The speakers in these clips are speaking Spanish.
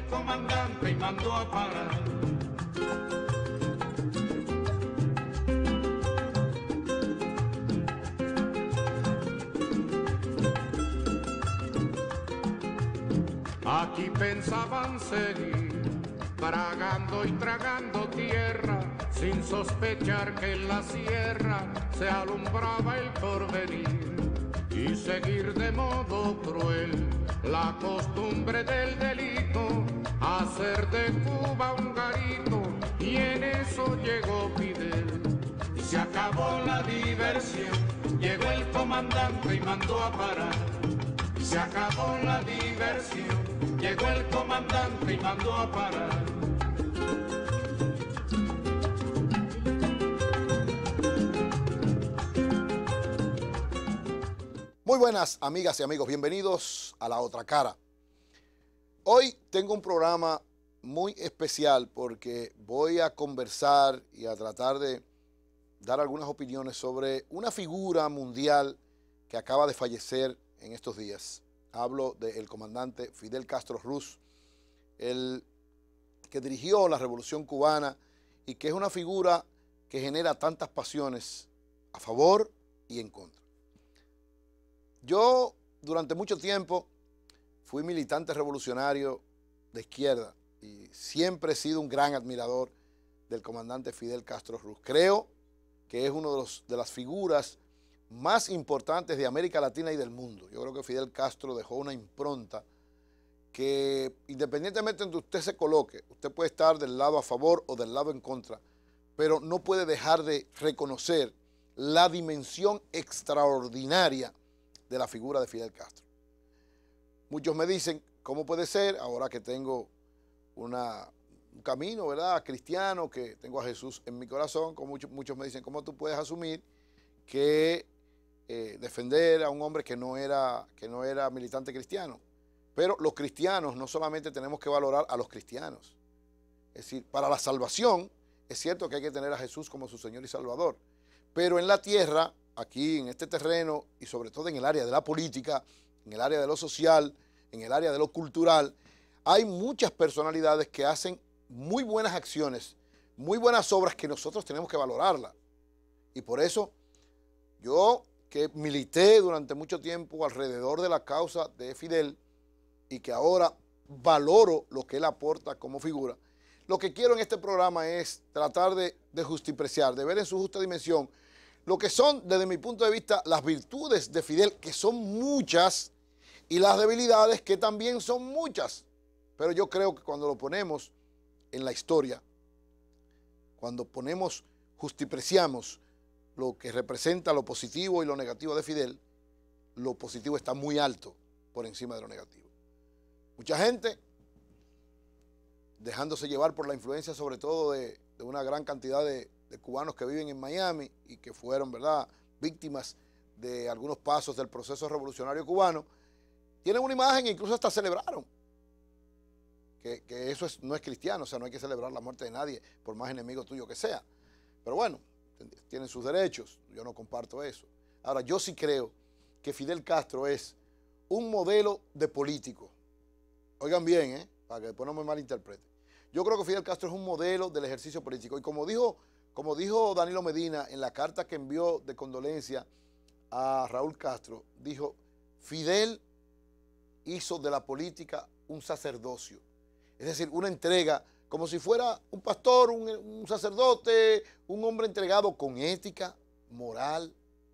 el comandante y mandó a parar. Aquí pensaban seguir, tragando y tragando tierra, sin sospechar que en la sierra se alumbraba el porvenir, y seguir de modo cruel la costumbre del delito, hacer de Cuba un garito, y en eso llegó Fidel. Y se acabó la diversión, llegó el comandante y mandó a parar. Y se acabó la diversión, llegó el comandante y mandó a parar. Muy buenas amigas y amigos, bienvenidos a La Otra Cara. Hoy tengo un programa muy especial porque voy a conversar y a tratar de dar algunas opiniones sobre una figura mundial que acaba de fallecer en estos días. Hablo del comandante Fidel Castro Ruz, el que dirigió la Revolución Cubana y que es una figura que genera tantas pasiones a favor y en contra. Yo durante mucho tiempo fui militante revolucionario de izquierda y siempre he sido un gran admirador del comandante Fidel Castro Ruz. Creo que es uno de las figuras más importantes de América Latina y del mundo. Yo creo que Fidel Castro dejó una impronta que, independientemente de donde usted se coloque, usted puede estar del lado a favor o del lado en contra, pero no puede dejar de reconocer la dimensión extraordinaria de la figura de Fidel Castro. Muchos me dicen, ¿cómo puede ser? Ahora que tengo un camino, ¿verdad?, cristiano, que tengo a Jesús en mi corazón, como muchos me dicen, ¿cómo tú puedes asumir que defender a un hombre que no era militante cristiano? Pero los cristianos no solamente tenemos que valorar a los cristianos. Es decir, para la salvación es cierto que hay que tener a Jesús como su Señor y Salvador. Pero en la tierra, aquí en este terreno y sobre todo en el área de la política, en el área de lo social, en el área de lo cultural, hay muchas personalidades que hacen muy buenas acciones, muy buenas obras que nosotros tenemos que valorarlas. Y por eso yo, que milité durante mucho tiempo alrededor de la causa de Fidel y que ahora valoro lo que él aporta como figura, lo que quiero en este programa es tratar de justipreciar, de ver en su justa dimensión lo que son, desde mi punto de vista, las virtudes de Fidel, que son muchas, y las debilidades, que también son muchas. Pero yo creo que cuando lo ponemos en la historia, cuando justipreciamos lo que representa lo positivo y lo negativo de Fidel, lo positivo está muy alto por encima de lo negativo. Mucha gente dejándose llevar por la influencia sobre todo de una gran cantidad de cubanos que viven en Miami y que fueron, ¿verdad?, víctimas de algunos pasos del proceso revolucionario cubano, tienen una imagen e incluso hasta celebraron que eso no es cristiano, o sea, no hay que celebrar la muerte de nadie, por más enemigo tuyo que sea. Pero bueno, tienen sus derechos, yo no comparto eso. Ahora, yo sí creo que Fidel Castro es un modelo de político. Oigan bien, para que después no me malinterpreten. Yo creo que Fidel Castro es un modelo del ejercicio político. Y como dijo Danilo Medina en la carta que envió de condolencia a Raúl Castro, dijo, Fidel hizo de la política un sacerdocio. Es decir, una entrega como si fuera un pastor, un sacerdote, un hombre entregado con ética, moral,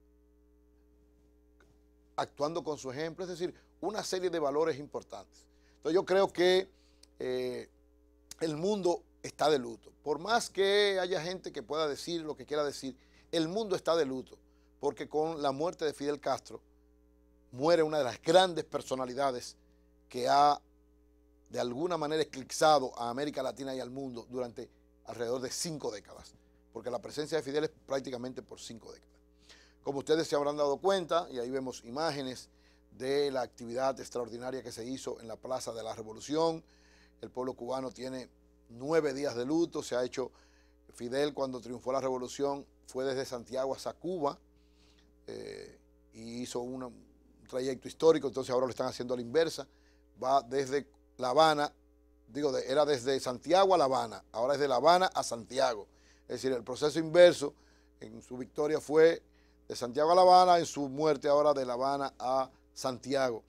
actuando con su ejemplo, es decir, una serie de valores importantes. Entonces yo creo que el mundo está de luto. Por más que haya gente que pueda decir lo que quiera decir, el mundo está de luto, porque con la muerte de Fidel Castro muere una de las grandes personalidades que ha de alguna manera eclipsado a América Latina y al mundo durante alrededor de 5 décadas, porque la presencia de Fidel es prácticamente por 5 décadas. Como ustedes se habrán dado cuenta, y ahí vemos imágenes de la actividad extraordinaria que se hizo en la Plaza de la Revolución. El pueblo cubano tiene 9 días de luto. Se ha hecho, Fidel cuando triunfó la revolución fue desde Santiago hasta Cuba y hizo un trayecto histórico, entonces ahora lo están haciendo a la inversa. Va desde La Habana, era desde Santiago a La Habana, ahora es de La Habana a Santiago. Es decir, el proceso inverso en su victoria fue de Santiago a La Habana, en su muerte ahora de La Habana a Santiago.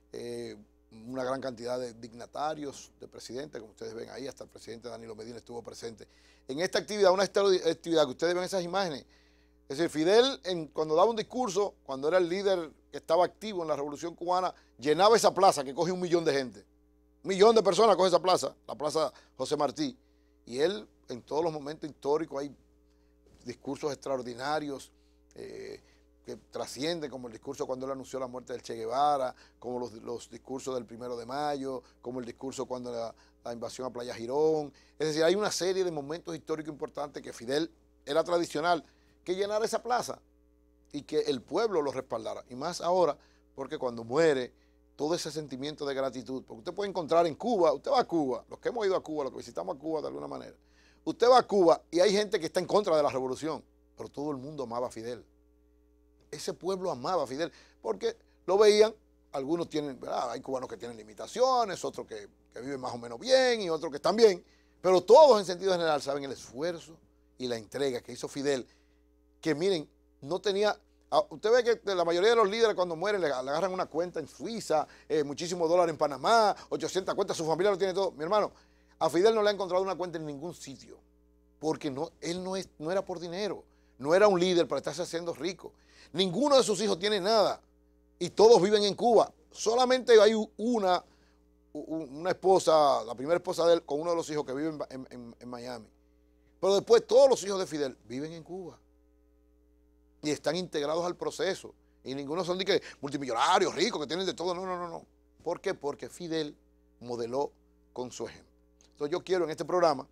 Una gran cantidad de dignatarios, de presidentes, como ustedes ven ahí, hasta el presidente Danilo Medina estuvo presente en esta actividad, una actividad que ustedes ven esas imágenes. Es decir, Fidel, cuando daba un discurso, cuando era el líder que estaba activo en la Revolución Cubana, llenaba esa plaza que coge 1 millón de gente. 1 millón de personas coge esa plaza, la Plaza José Martí. Y él, en todos los momentos históricos, hay discursos extraordinarios que trascienden, como el discurso cuando él anunció la muerte del Che Guevara, como los discursos del 1 de mayo, como el discurso cuando la invasión a Playa Girón. Es decir, hay una serie de momentos históricos importantes que Fidel era tradicional que llenara esa plaza y que el pueblo lo respaldara. Y más ahora, porque cuando muere, todo ese sentimiento de gratitud, porque usted puede encontrar en Cuba, usted va a Cuba, los que hemos ido a Cuba, los que visitamos a Cuba de alguna manera, usted va a Cuba y hay gente que está en contra de la revolución, pero todo el mundo amaba a Fidel. Ese pueblo amaba a Fidel, porque lo veían, algunos tienen, ¿verdad? Hay cubanos que tienen limitaciones, otros que viven más o menos bien y otros que están bien, pero todos en sentido general saben el esfuerzo y la entrega que hizo Fidel, que miren, no tenía... Usted ve que la mayoría de los líderes cuando mueren le agarran una cuenta en Suiza, muchísimos dólares en Panamá, 800 cuentas, su familia lo tiene todo. Mi hermano, a Fidel no le ha encontrado una cuenta en ningún sitio, porque él no era por dinero, no era un líder para estarse haciendo rico. Ninguno de sus hijos tiene nada y todos viven en Cuba. Solamente hay una esposa, la primera esposa de él, con uno de los hijos que vive en Miami. Pero después todos los hijos de Fidel viven en Cuba. Y están integrados al proceso. Y ninguno son de que multimillonarios, ricos, que tienen de todo. No. ¿Por qué? Porque Fidel modeló con su ejemplo. Entonces yo quiero en este programa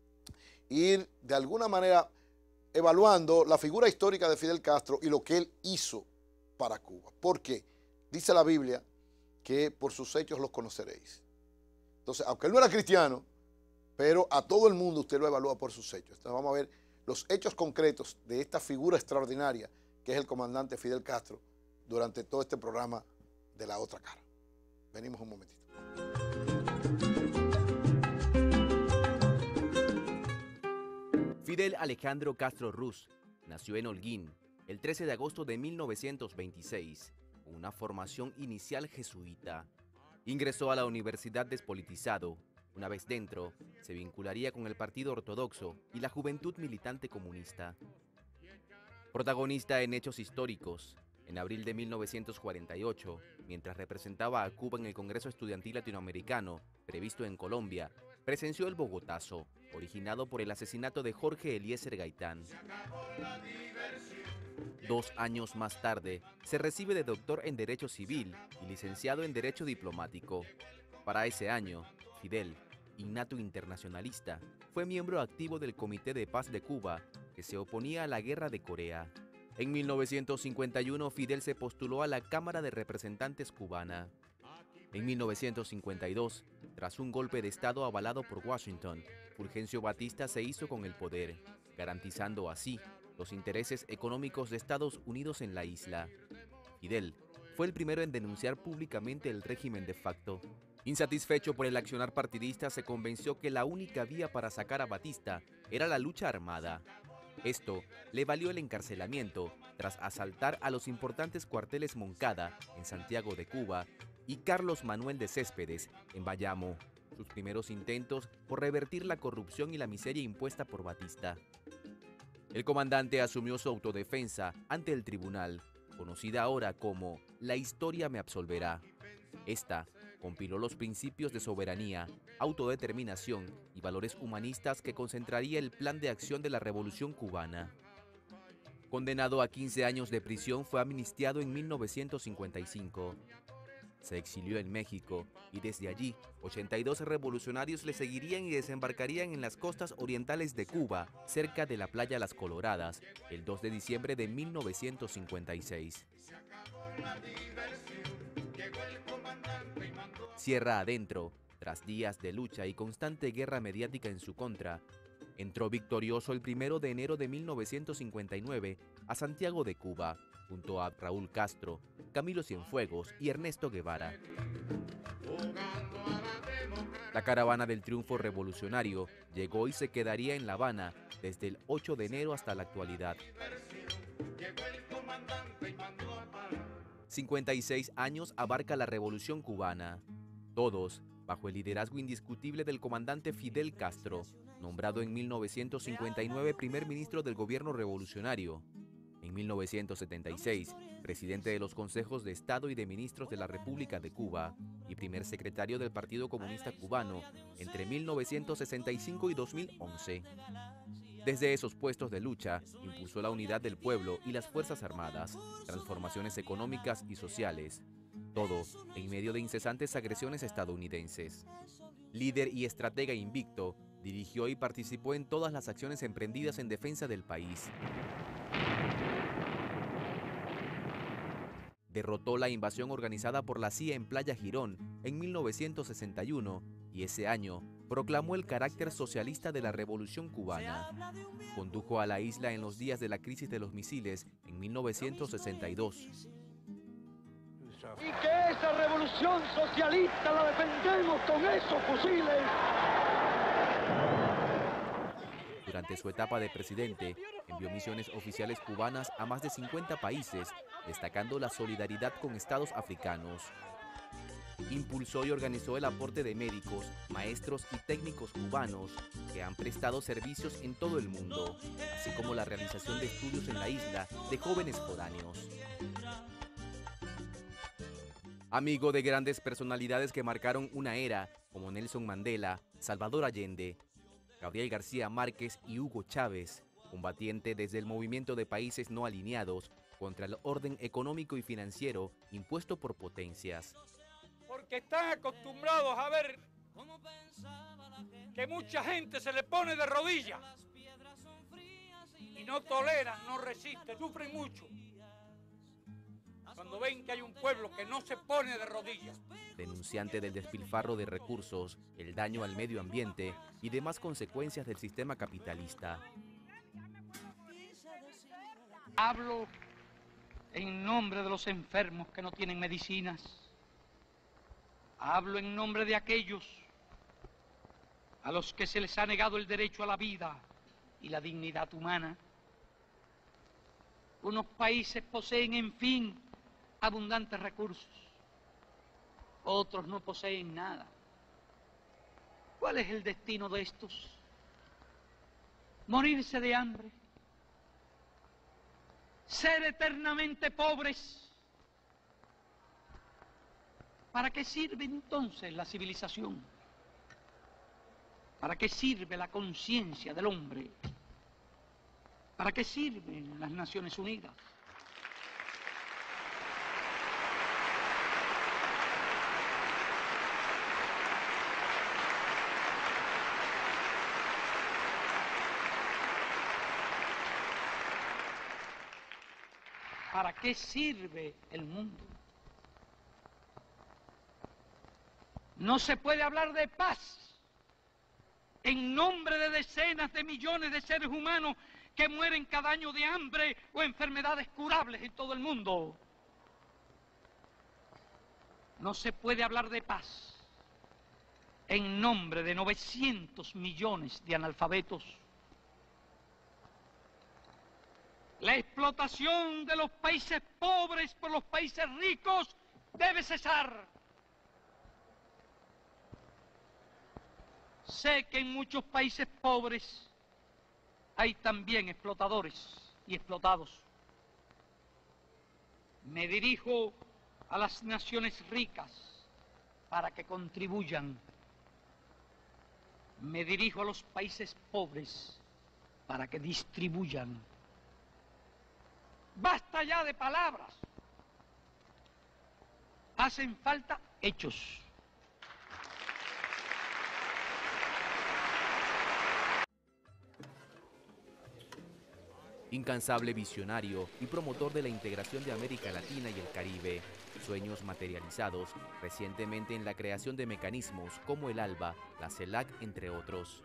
ir de alguna manera evaluando la figura histórica de Fidel Castro y lo que él hizo para Cuba. ¿Por qué? Dice la Biblia que por sus hechos los conoceréis. Entonces, aunque él no era cristiano, pero a todo el mundo usted lo evalúa por sus hechos. Entonces vamos a ver los hechos concretos de esta figura extraordinaria que es el comandante Fidel Castro durante todo este programa de La Otra Cara. Venimos un momentito. Fidel Alejandro Castro Ruz nació en Holguín el 13 de agosto de 1926, con una formación inicial jesuita. Ingresó a la Universidad despolitizado. Una vez dentro, se vincularía con el Partido Ortodoxo y la Juventud Militante Comunista. Protagonista en hechos históricos, en abril de 1948, mientras representaba a Cuba en el Congreso Estudiantil Latinoamericano, previsto en Colombia, presenció el Bogotazo, originado por el asesinato de Jorge Eliezer Gaitán. 2 años más tarde, se recibe de doctor en Derecho Civil y licenciado en Derecho Diplomático. Para ese año, Fidel, innato internacionalista, fue miembro activo del Comité de Paz de Cuba, que se oponía a la Guerra de Corea. En 1951, Fidel se postuló a la Cámara de Representantes cubana. En 1952, tras un golpe de Estado avalado por Washington, Fulgencio Batista se hizo con el poder, garantizando así los intereses económicos de Estados Unidos en la isla. Fidel fue el primero en denunciar públicamente el régimen de facto. Insatisfecho por el accionar partidista, se convenció que la única vía para sacar a Batista era la lucha armada. Esto le valió el encarcelamiento tras asaltar a los importantes cuarteles Moncada en Santiago de Cuba y Carlos Manuel de Céspedes en Bayamo, sus primeros intentos por revertir la corrupción y la miseria impuesta por Batista. El comandante asumió su autodefensa ante el tribunal, conocida ahora como La Historia me absolverá. Esta compiló los principios de soberanía, autodeterminación y valores humanistas que concentraría el plan de acción de la Revolución Cubana. Condenado a 15 años de prisión, fue amnistiado en 1955. Se exilió en México y desde allí 82 revolucionarios le seguirían y desembarcarían en las costas orientales de Cuba, cerca de la playa Las Coloradas, el 2 de diciembre de 1956. Sierra adentro, tras días de lucha y constante guerra mediática en su contra, entró victorioso el 1 de enero de 1959 a Santiago de Cuba, junto a Raúl Castro, Camilo Cienfuegos y Ernesto Guevara. La caravana del triunfo revolucionario llegó y se quedaría en La Habana desde el 8 de enero hasta la actualidad. 56 años abarca la Revolución cubana, todos bajo el liderazgo indiscutible del comandante Fidel Castro, nombrado en 1959 primer ministro del gobierno revolucionario. En 1976, presidente de los Consejos de Estado y de Ministros de la República de Cuba y primer secretario del Partido Comunista Cubano entre 1965 y 2011. Desde esos puestos de lucha, impulsó la unidad del pueblo y las Fuerzas Armadas, transformaciones económicas y sociales, todo en medio de incesantes agresiones estadounidenses. Líder y estratega invicto, dirigió y participó en todas las acciones emprendidas en defensa del país. Derrotó la invasión organizada por la CIA en Playa Girón en 1961 y ese año proclamó el carácter socialista de la Revolución cubana. Condujo a la isla en los días de la crisis de los misiles en 1962. Y que esa revolución socialista la defendemos con esos fusiles. Durante su etapa de presidente, envió misiones oficiales cubanas a más de 50 países, destacando la solidaridad con estados africanos. Impulsó y organizó el aporte de médicos, maestros y técnicos cubanos que han prestado servicios en todo el mundo, así como la realización de estudios en la isla de jóvenes foráneos. Amigo de grandes personalidades que marcaron una era, como Nelson Mandela, Salvador Allende, Gabriel García Márquez y Hugo Chávez, combatiente desde el movimiento de países no alineados contra el orden económico y financiero impuesto por potencias. Porque están acostumbrados a ver que mucha gente se le pone de rodillas y no toleran, no resisten, sufren mucho cuando ven que hay un pueblo que no se pone de rodillas. Denunciante del despilfarro de recursos, el daño al medio ambiente y demás consecuencias del sistema capitalista. Hablo en nombre de los enfermos que no tienen medicinas. Hablo en nombre de aquellos a los que se les ha negado el derecho a la vida y la dignidad humana. Unos países poseen, en fin, abundantes recursos. Otros no poseen nada. ¿Cuál es el destino de estos? ¿Morirse de hambre? ¿Ser eternamente pobres? ¿Para qué sirve entonces la civilización? ¿Para qué sirve la conciencia del hombre? ¿Para qué sirven las Naciones Unidas? ¿Para qué sirve el mundo? No se puede hablar de paz en nombre de decenas de millones de seres humanos que mueren cada año de hambre o enfermedades curables en todo el mundo. No se puede hablar de paz en nombre de 900 millones de analfabetos. La explotación de los países pobres por los países ricos debe cesar. Sé que en muchos países pobres hay también explotadores y explotados. Me dirijo a las naciones ricas para que contribuyan. Me dirijo a los países pobres para que distribuyan. Basta ya de palabras. Hacen falta hechos. Incansable visionario y promotor de la integración de América Latina y el Caribe, sueños materializados recientemente en la creación de mecanismos como el ALBA, la CELAC, entre otros.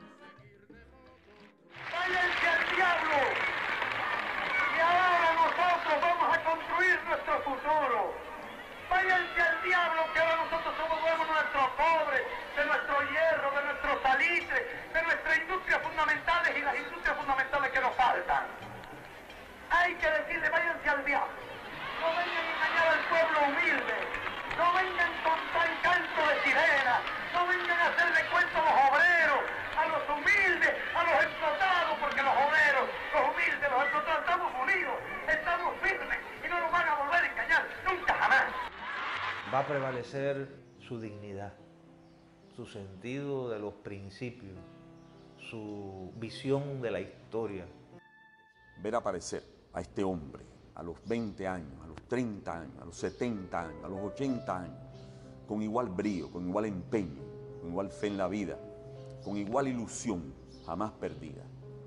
¡Váyanse al diablo! Y ahora nosotros vamos a construir nuestro futuro. Váyanse al diablo, que ahora nosotros somos nuestros pobres. de nuestro hierro, de nuestro salitre, de nuestras industrias fundamentales y las industrias fundamentales que nos faltan. Hay que decirle, váyanse al diablo. No vengan a engañar al pueblo humilde. No vengan con tal canto de sirena. No vengan a hacerle cuento a los obreros, a los humildes, a los explotados, porque los obreros, los humildes, los explotados, estamos unidos, estamos firmes y no nos van a volver a engañar, nunca jamás. Va a prevalecer su dignidad, su sentido de los principios, su visión de la historia. Ver aparecer a este hombre a los 20 años, a los 30 años, a los 70 años, a los 80 años, con igual brío, con igual empeño, con igual fe en la vida, con igual ilusión, jamás perdida,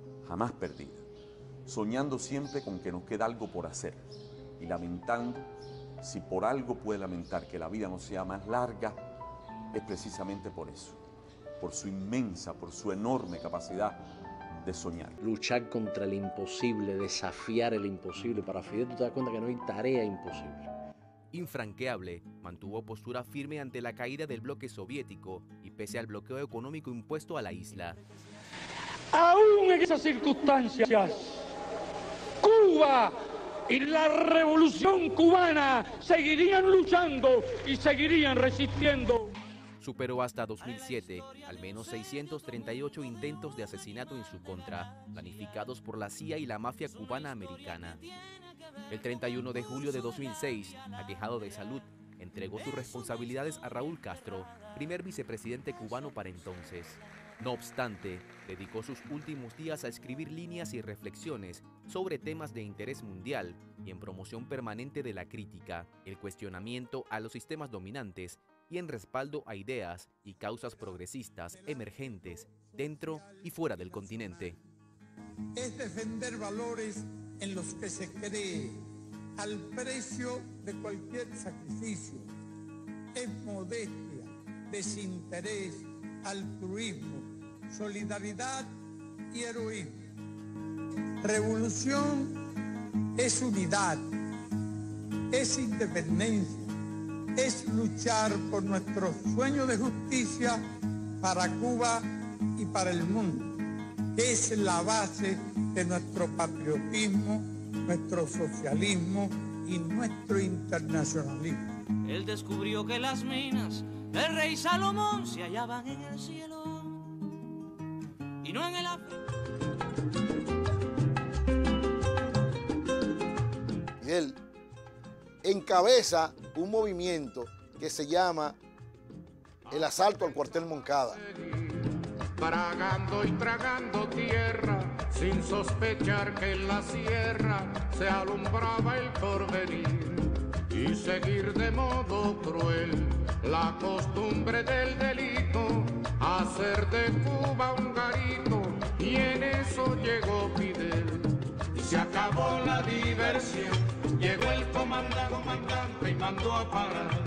soñando siempre con que nos queda algo por hacer y lamentando, si por algo puede lamentar que la vida no sea más larga, es precisamente por eso, por su inmensa, por su enorme capacidad de soñar. Luchar contra el imposible, desafiar el imposible. Para Fidel, tú te das cuenta que no hay tarea imposible. Infranqueable, mantuvo postura firme ante la caída del bloque soviético y pese al bloqueo económico impuesto a la isla. Aún en esas circunstancias, Cuba y la revolución cubana seguirían luchando y seguirían resistiendo. Superó hasta 2007 al menos 638 intentos de asesinato en su contra, planificados por la CIA y la mafia cubana americana. El 31 de julio de 2006, aquejado de salud, entregó sus responsabilidades a Raúl Castro, primer vicepresidente cubano para entonces. No obstante, dedicó sus últimos días a escribir líneas y reflexiones sobre temas de interés mundial y en promoción permanente de la crítica, el cuestionamiento a los sistemas dominantes y en respaldo a ideas y causas progresistas emergentes dentro y fuera del continente. Es defender valores en los que se cree al precio de cualquier sacrificio. Es modestia, desinterés, altruismo, solidaridad y heroísmo. Revolución es unidad, es independencia, es luchar por nuestro sueño de justicia para Cuba y para el mundo. Es la base de nuestro patriotismo, nuestro socialismo y nuestro internacionalismo. Él descubrió que las minas del rey Salomón se hallaban en el cielo y no en el África. Fidel encabeza un movimiento que se llama el asalto al cuartel Moncada. Tragando y tragando tierra, sin sospechar que en la sierra se alumbraba el porvenir, y seguir de modo cruel la costumbre del delito, hacer de Cuba un garito, y en eso llegó Fidel. Y se acabó la diversión, llegó el comandante y mandó a parar.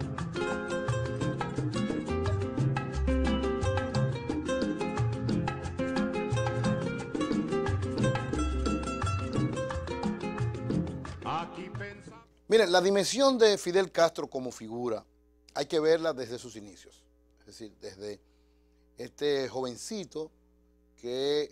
Miren, la dimensión de Fidel Castro como figura hay que verla desde sus inicios. Es decir, desde este jovencito que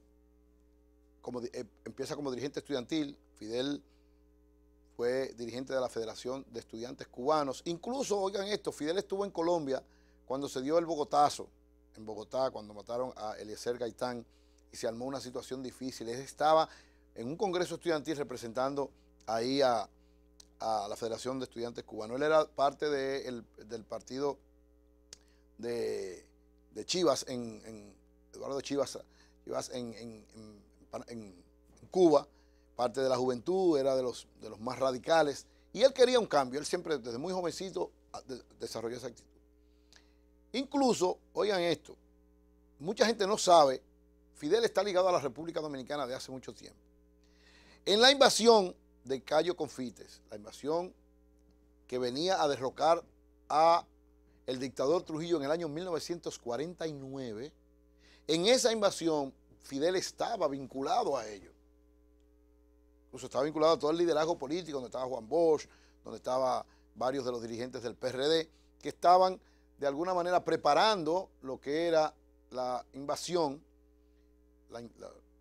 empieza como dirigente estudiantil. Fidel fue dirigente de la Federación de Estudiantes Cubanos. Incluso, oigan esto, Fidel estuvo en Colombia cuando se dio el Bogotazo, en Bogotá, cuando mataron a Eliezer Gaitán y se armó una situación difícil. Él estaba en un congreso estudiantil representando ahí a la Federación de Estudiantes Cubanos. Él era parte del partido de Chivas, Eduardo Chivas en Cuba, parte de la juventud, era de los más radicales, y él quería un cambio. Él siempre, desde muy jovencito, desarrolló esa actitud. Incluso, oigan esto, mucha gente no sabe, Fidel está ligado a la República Dominicana de hace mucho tiempo. En la invasión de Cayo Confites, la invasión que venía a derrocar a el dictador Trujillo en el año 1949, en esa invasión Fidel estaba vinculado a ello. Incluso estaba vinculado a todo el liderazgo político, donde estaba Juan Bosch, donde estaban varios de los dirigentes del PRD, que estaban de alguna manera preparando lo que era la invasión, el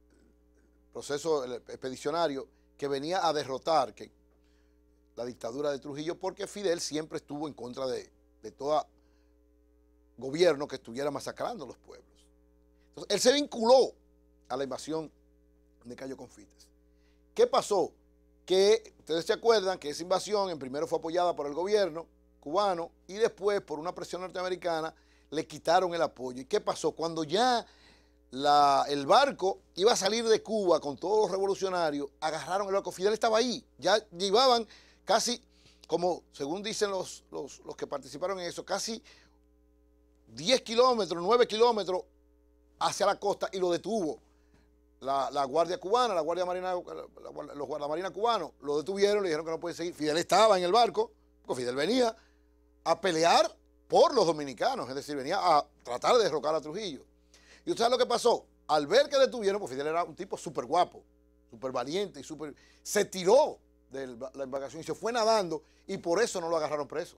proceso expedicionario que venía a derrotar la dictadura de Trujillo, porque Fidel siempre estuvo en contra de todo gobierno que estuviera masacrando a los pueblos. Entonces, él se vinculó a la invasión de Cayo Confites. ¿Qué pasó? Que ustedes se acuerdan que esa invasión en primero fue apoyada por el gobierno cubano y después por una presión norteamericana le quitaron el apoyo. ¿Y qué pasó? Cuando ya el barco iba a salir de Cuba con todos los revolucionarios, agarraron el barco. Fidel estaba ahí, ya llevaban casi, como según dicen los que participaron en eso, casi 10 kilómetros, 9 kilómetros hacia la costa, y lo detuvo la Guardia Cubana, la Guardia Marina, los guardamarinas cubanos, lo detuvieron, le dijeron que no puede seguir. Fidel estaba en el barco, porque Fidel venía a pelear por los dominicanos, es decir, venía a tratar de derrocar a Trujillo. ¿Y usted sabe lo que pasó? Al ver que detuvieron, pues Fidel era un tipo súper guapo, súper valiente, se tiró de la embarcación y se fue nadando, y por eso no lo agarraron preso.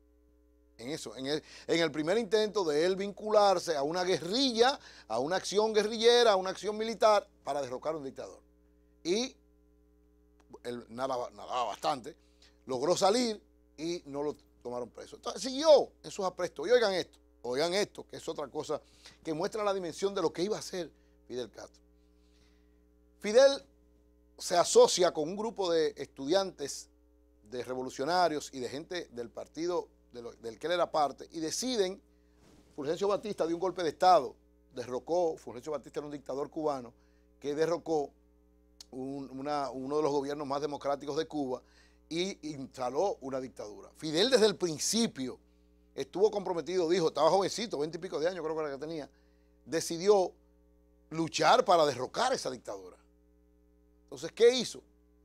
En el primer intento de él vincularse a una guerrilla, a una acción guerrillera, a una acción militar para derrocar a un dictador. Y él nadaba bastante, logró salir y no lo tomaron preso. Entonces siguió en sus aprestos. Y oigan esto, que es otra cosa que muestra la dimensión de lo que iba a hacer Fidel Castro. Fidel se asocia con un grupo de estudiantes, de revolucionarios y de gente del partido del que él era parte, y deciden, Fulgencio Batista dio un golpe de Estado, Fulgencio Batista era un dictador cubano que derrocó uno de los gobiernos más democráticos de Cuba y instaló una dictadura. Fidel desde el principio estuvo comprometido, dijo, estaba jovencito, 20 y pico de años creo que era que tenía, decidió luchar para derrocar esa dictadura. Entonces, ¿qué hizo?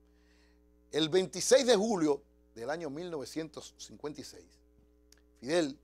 El 26 de julio del año 1956, Fidel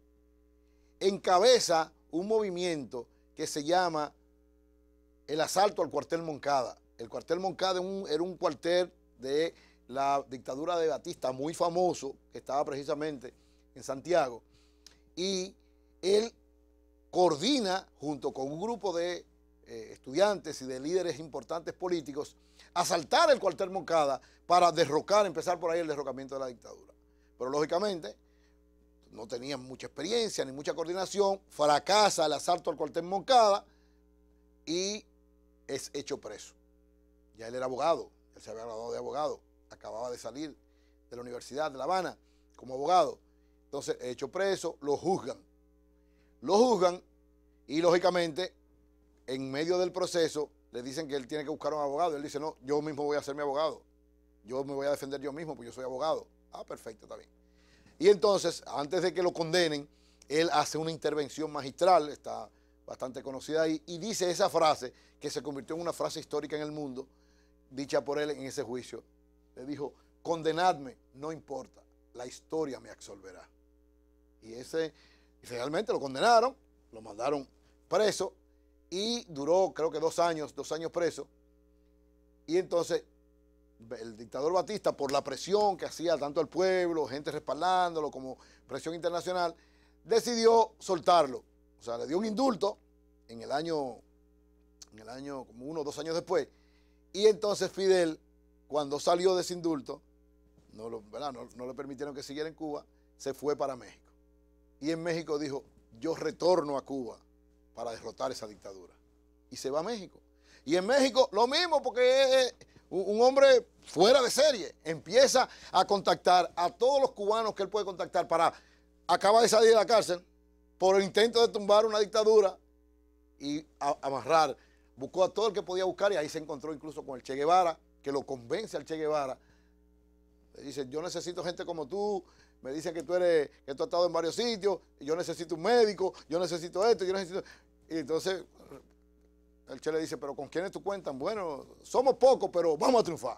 encabeza un movimiento que se llama el asalto al cuartel Moncada. El cuartel Moncada era un cuartel de la dictadura de Batista muy famoso, que estaba precisamente en Santiago, y él coordina junto con un grupo de estudiantes y de líderes importantes políticos asaltar el cuartel Moncada para empezar por ahí el derrocamiento de la dictadura. Pero lógicamente no tenían mucha experiencia ni mucha coordinación, fracasa el asalto al cuartel Moncada y es hecho preso. Ya él era abogado, él se había graduado de abogado, acababa de salir de la Universidad de La Habana como abogado. Entonces, hecho preso, lo juzgan y lógicamente en medio del proceso le dicen que él tiene que buscar un abogado. Él dice, no, yo mismo voy a ser mi abogado, yo me voy a defender yo mismo porque yo soy abogado. Ah, perfecto, está bien. Y entonces, antes de que lo condenen, él hace una intervención magistral, está bastante conocida ahí, y dice esa frase que se convirtió en una frase histórica en el mundo, dicha por él en ese juicio. Le dijo, condenadme, no importa, la historia me absolverá. Y realmente lo condenaron, lo mandaron preso, y duró creo que 2 años preso. Y entonces el dictador Batista, por la presión que hacía tanto el pueblo, gente respaldándolo como presión internacional, decidió soltarlo. O sea, le dio un indulto en el año como 1 o 2 años después. Y entonces Fidel, cuando salió de ese indulto, no le permitieron que siguiera en Cuba, se fue para México. Y en México dijo, yo retorno a Cuba para derrotar esa dictadura. Y se va a México. Y en México lo mismo, porque es un hombre fuera de serie. Empieza a contactar a todos los cubanos que él puede contactar acaba de salir de la cárcel por el intento de tumbar una dictadura y amarrar. Buscó a todo el que podía buscar y ahí se encontró incluso con el Che Guevara, que lo convence al Che Guevara. Le dice, yo necesito gente como tú, me dicen que tú has estado en varios sitios, y yo necesito un médico, yo necesito esto, yo necesito... Y entonces el Che le dice, pero ¿con quiénes tú cuentas? Bueno, somos pocos, pero vamos a triunfar.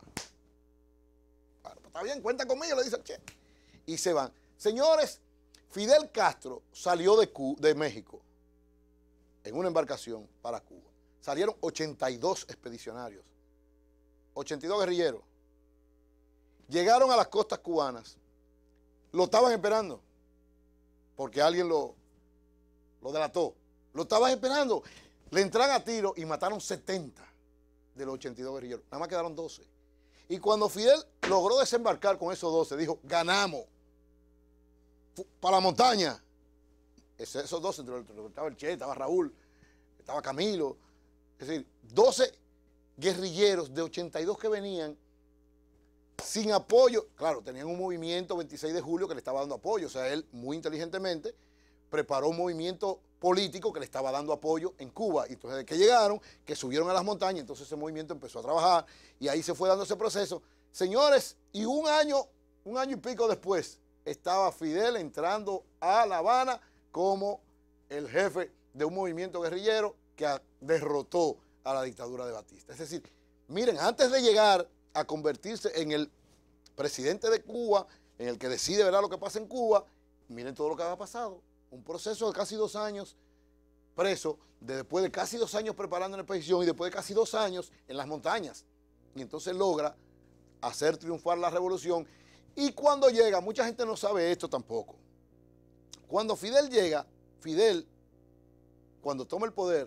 Bueno, pues está bien, cuenta conmigo, le dice el Che. Y se van. Señores, Fidel Castro salió de México en una embarcación para Cuba. Salieron 82 expedicionarios, 82 guerrilleros. Llegaron a las costas cubanas, lo estaban esperando, porque alguien lo lo delató. Lo estaban esperando. Le entran a tiro y mataron 70 de los 82 guerrilleros. Nada más quedaron 12. Y cuando Fidel logró desembarcar con esos 12, dijo, ganamos. Para la montaña. Esos 12, estaba el Che, estaba Raúl, estaba Camilo. Es decir, 12 guerrilleros de 82 que venían sin apoyo. Claro, tenían un movimiento 26 de julio que le estaba dando apoyo. O sea, él muy inteligentemente preparó un movimiento político que le estaba dando apoyo en Cuba. Y entonces de que llegaron, que subieron a las montañas, entonces ese movimiento empezó a trabajar y ahí se fue dando ese proceso. Señores, y un año y pico después, estaba Fidel entrando a La Habana como el jefe de un movimiento guerrillero que derrotó a la dictadura de Batista. Es decir, miren, antes de llegar a convertirse en el presidente de Cuba, en el que decide ver lo que pasa en Cuba, miren todo lo que había pasado. Un proceso de casi 2 años preso, después de casi 2 años preparando la expedición y después de casi 2 años en las montañas. Y entonces logra hacer triunfar la revolución. Y cuando llega, mucha gente no sabe esto tampoco. Cuando Fidel llega, Fidel, cuando toma el poder,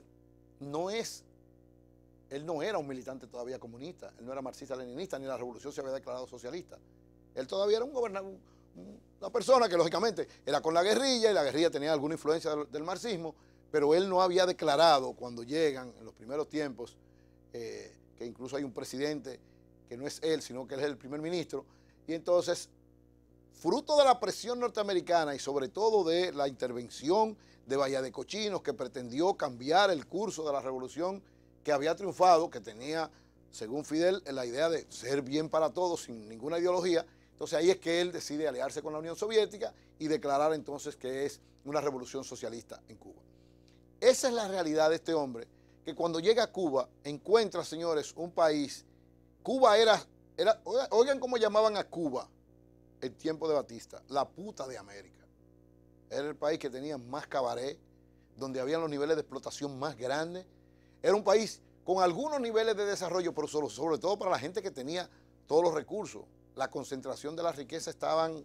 él no era un militante todavía comunista, él no era marxista-leninista, ni la revolución se había declarado socialista. Él todavía era un gobernador, una persona que lógicamente era con la guerrilla y la guerrilla tenía alguna influencia del marxismo, pero él no había declarado cuando llegan en los primeros tiempos, que incluso hay un presidente que no es él, sino que él es el primer ministro, y entonces, fruto de la presión norteamericana y sobre todo de la intervención de Bahía de Cochinos, que pretendió cambiar el curso de la revolución que había triunfado, que tenía, según Fidel, la idea de ser bien para todos, sin ninguna ideología. Entonces ahí es que él decide aliarse con la Unión Soviética y declarar entonces que es una revolución socialista en Cuba. Esa es la realidad de este hombre, que cuando llega a Cuba encuentra, señores, un país. Cuba era oigan cómo llamaban a Cuba el tiempo de Batista, la puta de América. Era el país que tenía más cabaret, donde habían los niveles de explotación más grandes. Era un país con algunos niveles de desarrollo, pero sobre todo para la gente que tenía todos los recursos. La concentración de la riqueza estaban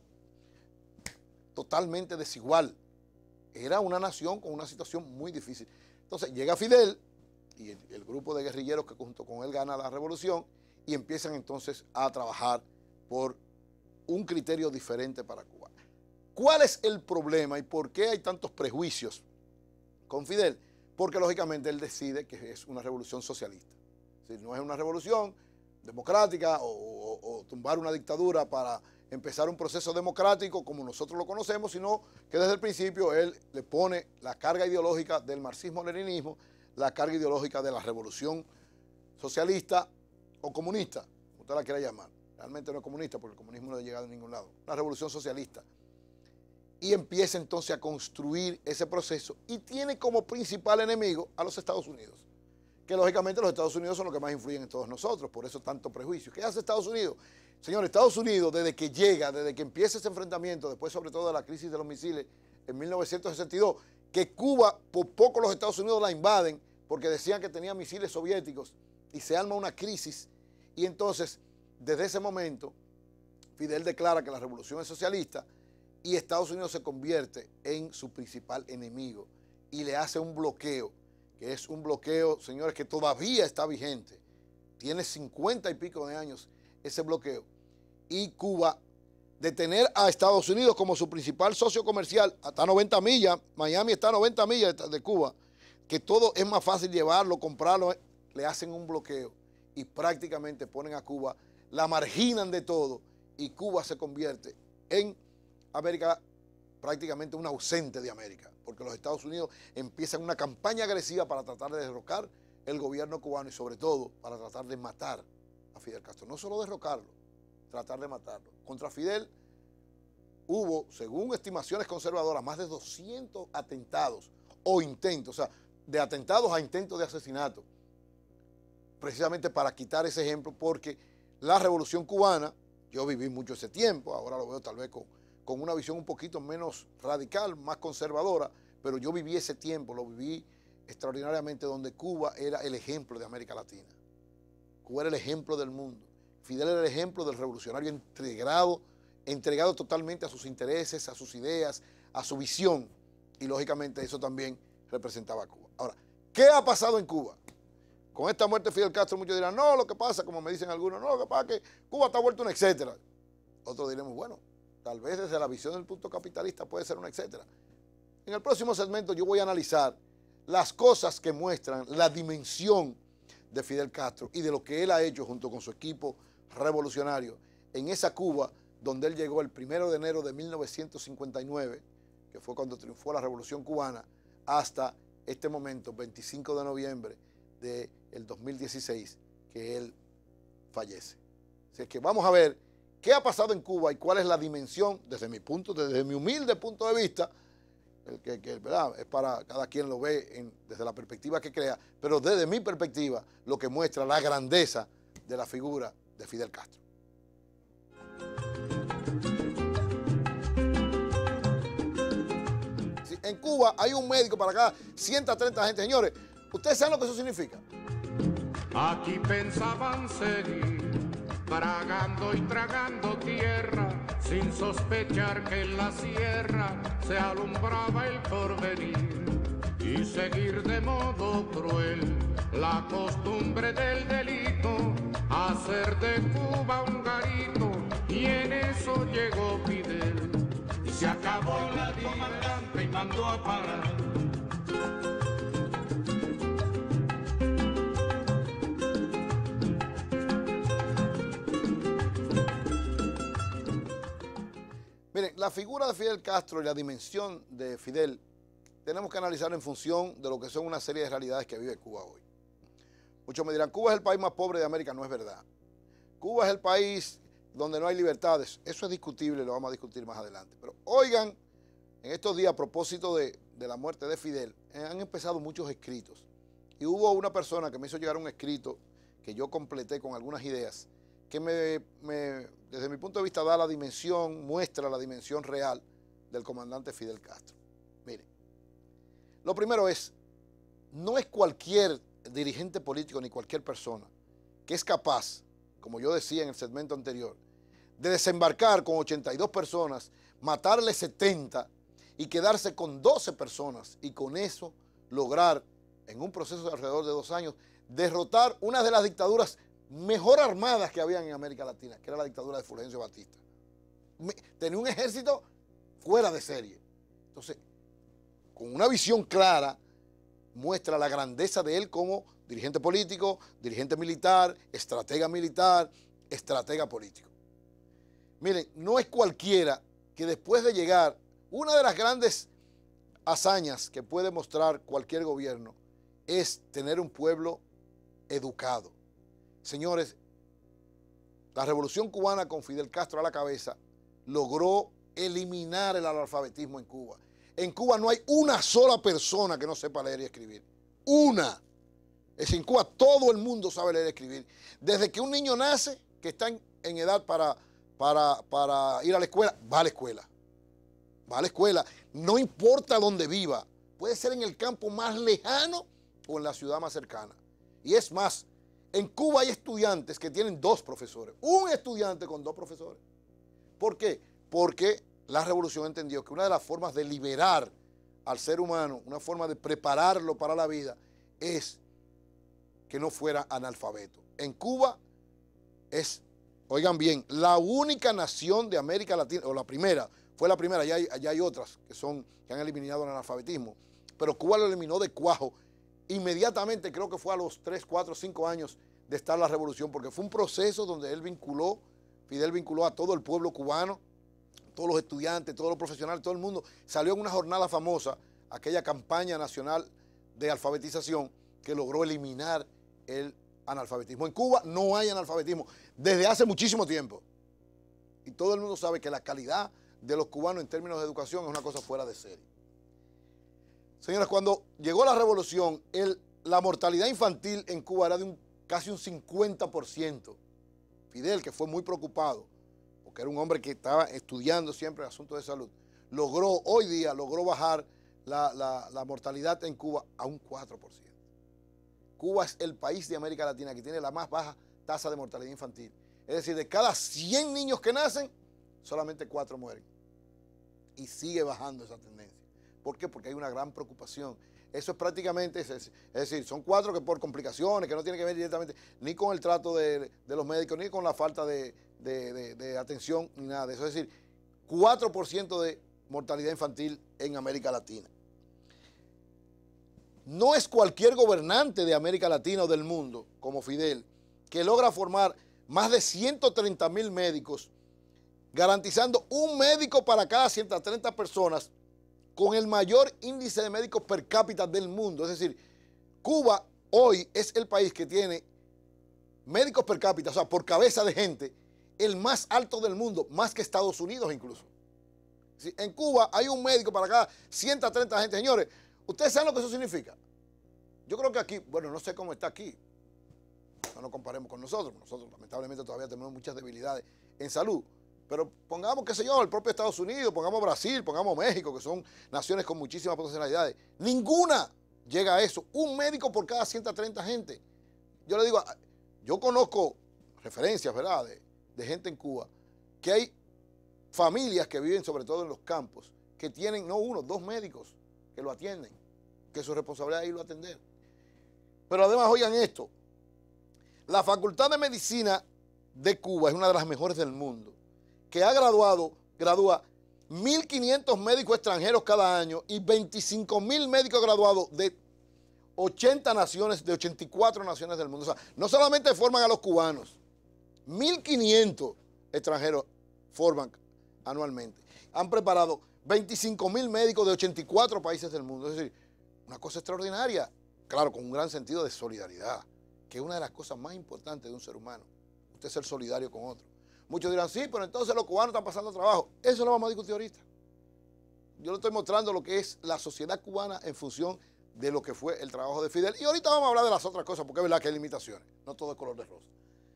totalmente desigual. Era una nación con una situación muy difícil. Entonces llega Fidel y el grupo de guerrilleros que junto con él gana la revolución y empiezan entonces a trabajar por un criterio diferente para Cuba. ¿Cuál es el problema y por qué hay tantos prejuicios con Fidel? Porque lógicamente él decide que es una revolución socialista. Si no es una revolución democrática o tumbar una dictadura para empezar un proceso democrático como nosotros lo conocemos, sino que desde el principio él le pone la carga ideológica del marxismo-leninismo, la carga ideológica de la revolución socialista o comunista, como usted la quiera llamar. Realmente no es comunista porque el comunismo no ha llegado a ningún lado. La revolución socialista. Y empieza entonces a construir ese proceso y tiene como principal enemigo a los Estados Unidos. Que lógicamente los Estados Unidos son los que más influyen en todos nosotros, por eso tanto prejuicio. ¿Qué hace Estados Unidos? Señores, Estados Unidos desde que llega, desde que empieza ese enfrentamiento, después sobre todo de la crisis de los misiles en 1962, que Cuba, por poco los Estados Unidos la invaden porque decían que tenía misiles soviéticos y se arma una crisis y entonces desde ese momento Fidel declara que la revolución es socialista y Estados Unidos se convierte en su principal enemigo y le hace un bloqueo, que es un bloqueo, señores, que todavía está vigente. Tiene 50 y pico de años ese bloqueo. Y Cuba, de tener a Estados Unidos como su principal socio comercial, hasta 90 millas, Miami está a 90 millas de Cuba, que todo es más fácil llevarlo, comprarlo, le hacen un bloqueo y prácticamente ponen a Cuba, la marginan de todo y Cuba se convierte en América, prácticamente un ausente de América, porque los Estados Unidos empiezan una campaña agresiva para tratar de derrocar el gobierno cubano y sobre todo para tratar de matar a Fidel Castro. No solo derrocarlo, tratar de matarlo. Contra Fidel hubo, según estimaciones conservadoras, más de 200 atentados o intentos, o sea, de atentados a intentos de asesinato, precisamente para quitar ese ejemplo, porque la revolución cubana, yo viví mucho ese tiempo, ahora lo veo tal vez con una visión un poquito menos radical, más conservadora, pero yo viví ese tiempo, lo viví extraordinariamente, donde Cuba era el ejemplo de América Latina. Cuba era el ejemplo del mundo. Fidel era el ejemplo del revolucionario entregado totalmente a sus intereses, a sus ideas, a su visión. y lógicamente eso también representaba a Cuba. Ahora, ¿qué ha pasado en Cuba? Con esta muerte de Fidel Castro muchos dirán, no, lo que pasa, como me dicen algunos, no, lo que pasa es que Cuba está vuelto un etcétera. Otros diremos, bueno, tal vez desde la visión del punto capitalista puede ser un etcétera. En el próximo segmento yo voy a analizar las cosas que muestran la dimensión de Fidel Castro y de lo que él ha hecho junto con su equipo revolucionario en esa Cuba donde él llegó el 1 de enero de 1959, que fue cuando triunfó la Revolución Cubana, hasta este momento, 25 de noviembre del 2016, que él fallece. Así que vamos a ver qué ha pasado en Cuba y cuál es la dimensión, desde mi humilde punto de vista, ¿verdad? Es para cada quien lo ve desde la perspectiva que crea, pero desde mi perspectiva, lo que muestra la grandeza de la figura de Fidel Castro. Sí, en Cuba hay un médico para cada 130 gente. Señores, ¿ustedes saben lo que eso significa? Aquí pensaban seguir, tragando y tragando tierra, sin sospechar que en la sierra se alumbraba el porvenir, y seguir de modo cruel la costumbre del delito, hacer de Cuba un garito, y en eso llegó Fidel, y se acabó la comandante y mandó a parar. Miren, la figura de Fidel Castro y la dimensión de Fidel tenemos que analizar en función de lo que son una serie de realidades que vive Cuba hoy. Muchos me dirán, Cuba es el país más pobre de América. No es verdad. Cuba es el país donde no hay libertades. Eso es discutible, lo vamos a discutir más adelante. Pero oigan, en estos días, a propósito de la muerte de Fidel, han empezado muchos escritos. Y hubo una persona que me hizo llegar un escrito que yo completé con algunas ideas, que desde mi punto de vista da la dimensión, muestra la dimensión real del comandante Fidel Castro. Miren, lo primero es, no es cualquier dirigente político ni cualquier persona que es capaz, como yo decía en el segmento anterior, de desembarcar con 82 personas, matarle 70 y quedarse con 12 personas y con eso lograr, en un proceso de alrededor de 2 años, derrotar una de las dictaduras mejor armadas que habían en América Latina, que era la dictadura de Fulgencio Batista. Tenía un ejército fuera de serie. Entonces, con una visión clara, muestra la grandeza de él como dirigente político, dirigente militar, estratega político. Miren, no es cualquiera que después de llegar, una de las grandes hazañas que puede mostrar cualquier gobierno es tener un pueblo educado. Señores, la Revolución Cubana con Fidel Castro a la cabeza logró eliminar el analfabetismo en Cuba. En Cuba no hay una sola persona que no sepa leer y escribir. Una. Es decir, en Cuba todo el mundo sabe leer y escribir. Desde que un niño nace, que está en edad para ir a la escuela, va a la escuela. Va a la escuela. No importa dónde viva. Puede ser en el campo más lejano o en la ciudad más cercana. Y es más, en Cuba hay estudiantes que tienen 2 profesores. Un estudiante con 2 profesores. ¿Por qué? Porque la revolución entendió que una de las formas de liberar al ser humano, una forma de prepararlo para la vida, es que no fuera analfabeto. En Cuba es, oigan bien, la única nación de América Latina, o la primera, fue la primera, ya hay otras que han eliminado el analfabetismo, pero Cuba lo eliminó de cuajo. Inmediatamente, creo que fue a los 3, 4, 5 años de estar la revolución, porque fue un proceso donde Fidel vinculó a todo el pueblo cubano, todos los estudiantes, todos los profesionales, todo el mundo. Salió en una jornada famosa, aquella campaña nacional de alfabetización que logró eliminar el analfabetismo. En Cuba no hay analfabetismo desde hace muchísimo tiempo. Y todo el mundo sabe que la calidad de los cubanos en términos de educación es una cosa fuera de serie. Señores, cuando llegó la revolución, la mortalidad infantil en Cuba era de casi un 50%. Fidel, que fue muy preocupado, porque era un hombre que estaba estudiando siempre asuntos de salud, hoy día logró bajar la mortalidad en Cuba a un 4%. Cuba es el país de América Latina que tiene la más baja tasa de mortalidad infantil. Es decir, de cada 100 niños que nacen, solamente 4 mueren. Y sigue bajando esa tendencia. ¿Por qué? Porque hay una gran preocupación. Eso es prácticamente, es decir, son 4 que por complicaciones, que no tienen que ver directamente ni con el trato de los médicos, ni con la falta de atención, ni nada de eso. Es decir, 4% de mortalidad infantil en América Latina. No es cualquier gobernante de América Latina o del mundo, como Fidel, que logra formar más de 130,000 médicos, garantizando un médico para cada 130 personas, con el mayor índice de médicos per cápita del mundo. Es decir, Cuba hoy es el país que tiene médicos per cápita, o sea, por cabeza de gente, el más alto del mundo, más que Estados Unidos incluso. En Cuba hay un médico para cada 130 gente. Señores, ¿ustedes saben lo que eso significa? Yo creo que aquí, bueno, no sé cómo está aquí, no nos comparemos con nosotros. Nosotros lamentablemente todavía tenemos muchas debilidades en salud. Pero pongamos, qué sé yo, el propio Estados Unidos, pongamos Brasil, pongamos México, que son naciones con muchísimas potencialidades. Ninguna llega a eso. Un médico por cada 130 gente. Yo le digo, yo conozco referencias, ¿verdad?, de gente en Cuba, que hay familias que viven sobre todo en los campos, que tienen no 1, 2 médicos que lo atienden, que su responsabilidad es irlo a atender. Pero además, oigan esto, la Facultad de Medicina de Cuba es una de las mejores del mundo, que gradúa 1.500 médicos extranjeros cada año y 25,000 médicos graduados de 80 naciones, de 84 naciones del mundo. O sea, no solamente forman a los cubanos, 1.500 extranjeros forman anualmente. Han preparado 25,000 médicos de 84 países del mundo. Es decir, una cosa extraordinaria, claro, con un gran sentido de solidaridad, que es una de las cosas más importantes de un ser humano, usted ser solidario con otro. Muchos dirán, sí, pero entonces los cubanos están pasando trabajo. Eso lo vamos a discutir ahorita. Yo le estoy mostrando lo que es la sociedad cubana en función de lo que fue el trabajo de Fidel. Y ahorita vamos a hablar de las otras cosas, porque es verdad que hay limitaciones. No todo es color de rosa.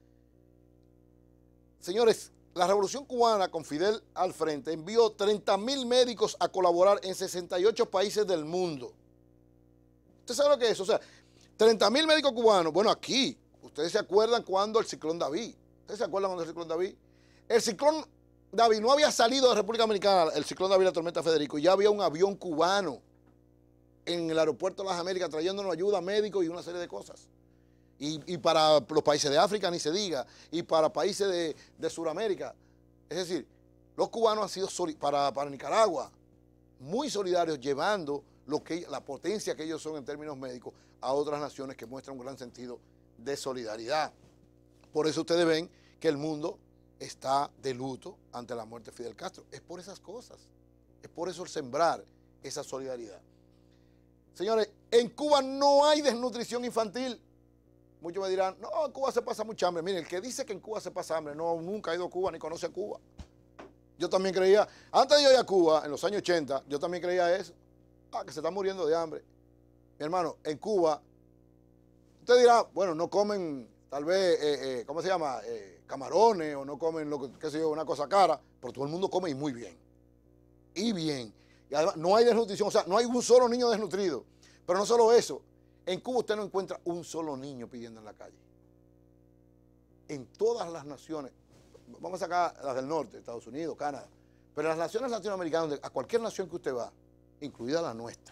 Señores, la Revolución Cubana, con Fidel al frente, envió 30,000 médicos a colaborar en 68 países del mundo. ¿Usted sabe lo que es? O sea, 30,000 médicos cubanos. Bueno, aquí, ustedes se acuerdan cuando el ciclón David. ¿Ustedes se acuerdan cuando el ciclón David? El ciclón David no había salido de República Dominicana, el ciclón David, la tormenta Federico, ya había un avión cubano en el aeropuerto de las Américas trayéndonos ayuda a médicos y una serie de cosas. Y para los países de África ni se diga, y para países de Sudamérica. Es decir, los cubanos han sido para Nicaragua muy solidarios, llevando la potencia que ellos son en términos médicos a otras naciones que muestran un gran sentido de solidaridad. Por eso ustedes ven que el mundo está de luto ante la muerte de Fidel Castro. Es por esas cosas, es por eso el sembrar esa solidaridad. Señores, en Cuba no hay desnutrición infantil. Muchos me dirán, no, en Cuba se pasa mucha hambre. Miren, el que dice que en Cuba se pasa hambre, no, nunca ha ido a Cuba ni conoce a Cuba. Yo también creía, antes de yo ir a Cuba, en los años 80, yo también creía eso. Que se están muriendo de hambre. Mi hermano, en Cuba, usted dirá, bueno, no comen tal vez, ¿cómo se llama? Camarones, o no comen, qué sé yo, una cosa cara, pero todo el mundo come y muy bien. Y bien. Y además, no hay desnutrición, o sea, no hay un solo niño desnutrido. Pero no solo eso, en Cuba usted no encuentra un solo niño pidiendo en la calle. En todas las naciones, vamos a sacar las del norte, Estados Unidos, Canadá, pero las naciones latinoamericanas, a cualquier nación que usted va, incluida la nuestra,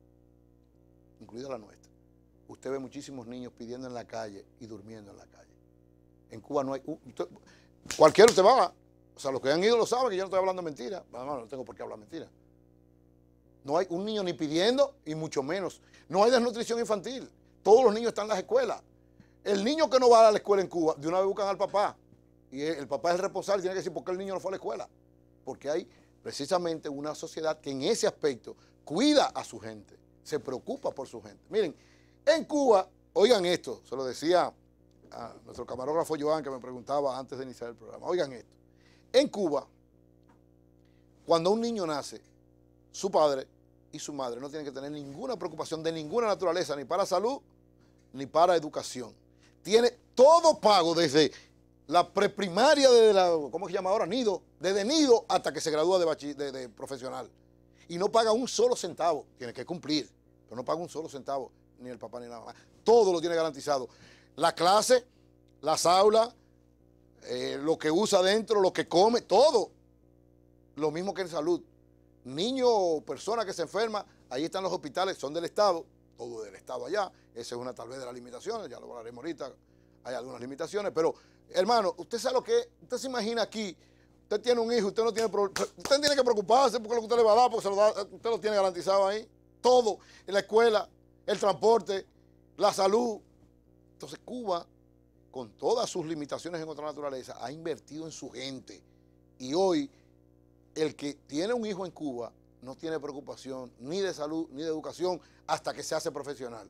usted ve muchísimos niños pidiendo en la calle y durmiendo en la calle. En Cuba no hay, cualquiera usted va, o sea, los que han ido lo saben que yo no estoy hablando mentira, no tengo por qué hablar mentira. No hay un niño ni pidiendo y mucho menos. No hay desnutrición infantil. Todos los niños están en las escuelas. El niño que no va a la escuela en Cuba, de una vez buscan al papá. Y el papá es el responsable, tiene que decir por qué el niño no fue a la escuela. Porque hay precisamente una sociedad que en ese aspecto cuida a su gente, se preocupa por su gente. Miren, en Cuba, oigan esto, se lo decía a nuestro camarógrafo Joan que me preguntaba antes de iniciar el programa. Oigan esto. En Cuba, cuando un niño nace, su padre y su madre no tienen que tener ninguna preocupación de ninguna naturaleza, ni para salud, ni para educación. Tiene todo pago desde la preprimaria, ¿cómo se llama ahora? Nido, desde nido hasta que se gradúa de profesional. Y no paga un solo centavo, tiene que cumplir, pero no paga un solo centavo, ni el papá ni la mamá. Todo lo tiene garantizado. La clase, las aulas, lo que usa dentro, lo que come, todo. Lo mismo que en salud. niño o persona que se enferma, ahí están los hospitales, son del Estado, todo del Estado allá. Esa es una tal vez de las limitaciones, ya lo hablaremos ahorita, hay algunas limitaciones, pero hermano, usted sabe lo que es, usted se imagina aquí, usted tiene un hijo, usted no tiene problema, usted tiene que preocuparse porque lo que usted le va a dar, porque usted lo tiene garantizado ahí, todo, en la escuela, el transporte, la salud. Entonces Cuba, con todas sus limitaciones en otra naturaleza, ha invertido en su gente. Y hoy, el que tiene un hijo en Cuba no tiene preocupación ni de salud ni de educación hasta que se hace profesional.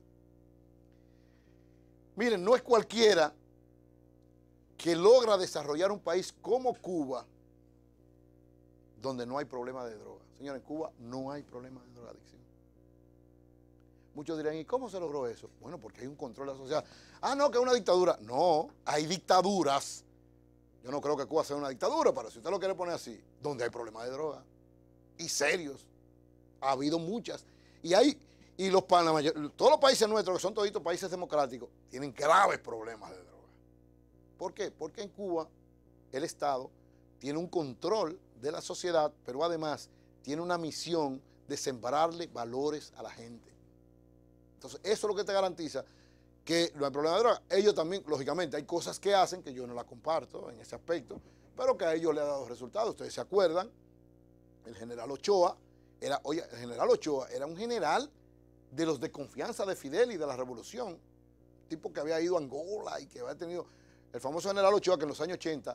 Miren, no es cualquiera que logra desarrollar un país como Cuba donde no hay problema de droga. Señores, en Cuba no hay problema de drogadicción. Muchos dirán, ¿y cómo se logró eso? Bueno, porque hay un control de la sociedad. Ah, no, que es una dictadura. No, hay dictaduras. Yo no creo que Cuba sea una dictadura, pero si usted lo quiere poner así, donde hay problemas de droga, y serios, ha habido muchas. Y los todos los países nuestros, que son toditos países democráticos, tienen graves problemas de droga. ¿Por qué? Porque en Cuba el Estado tiene un control de la sociedad, pero además tiene una misión de sembrarle valores a la gente. Entonces, eso es lo que te garantiza que no hay problema de droga. Ellos también, lógicamente, hay cosas que hacen que yo no las comparto en ese aspecto, pero que a ellos le ha dado resultados. Ustedes se acuerdan, el general Ochoa era un general de los de confianza de Fidel y de la revolución, un tipo que había ido a Angola y que había tenido, el famoso general Ochoa, que en los años 80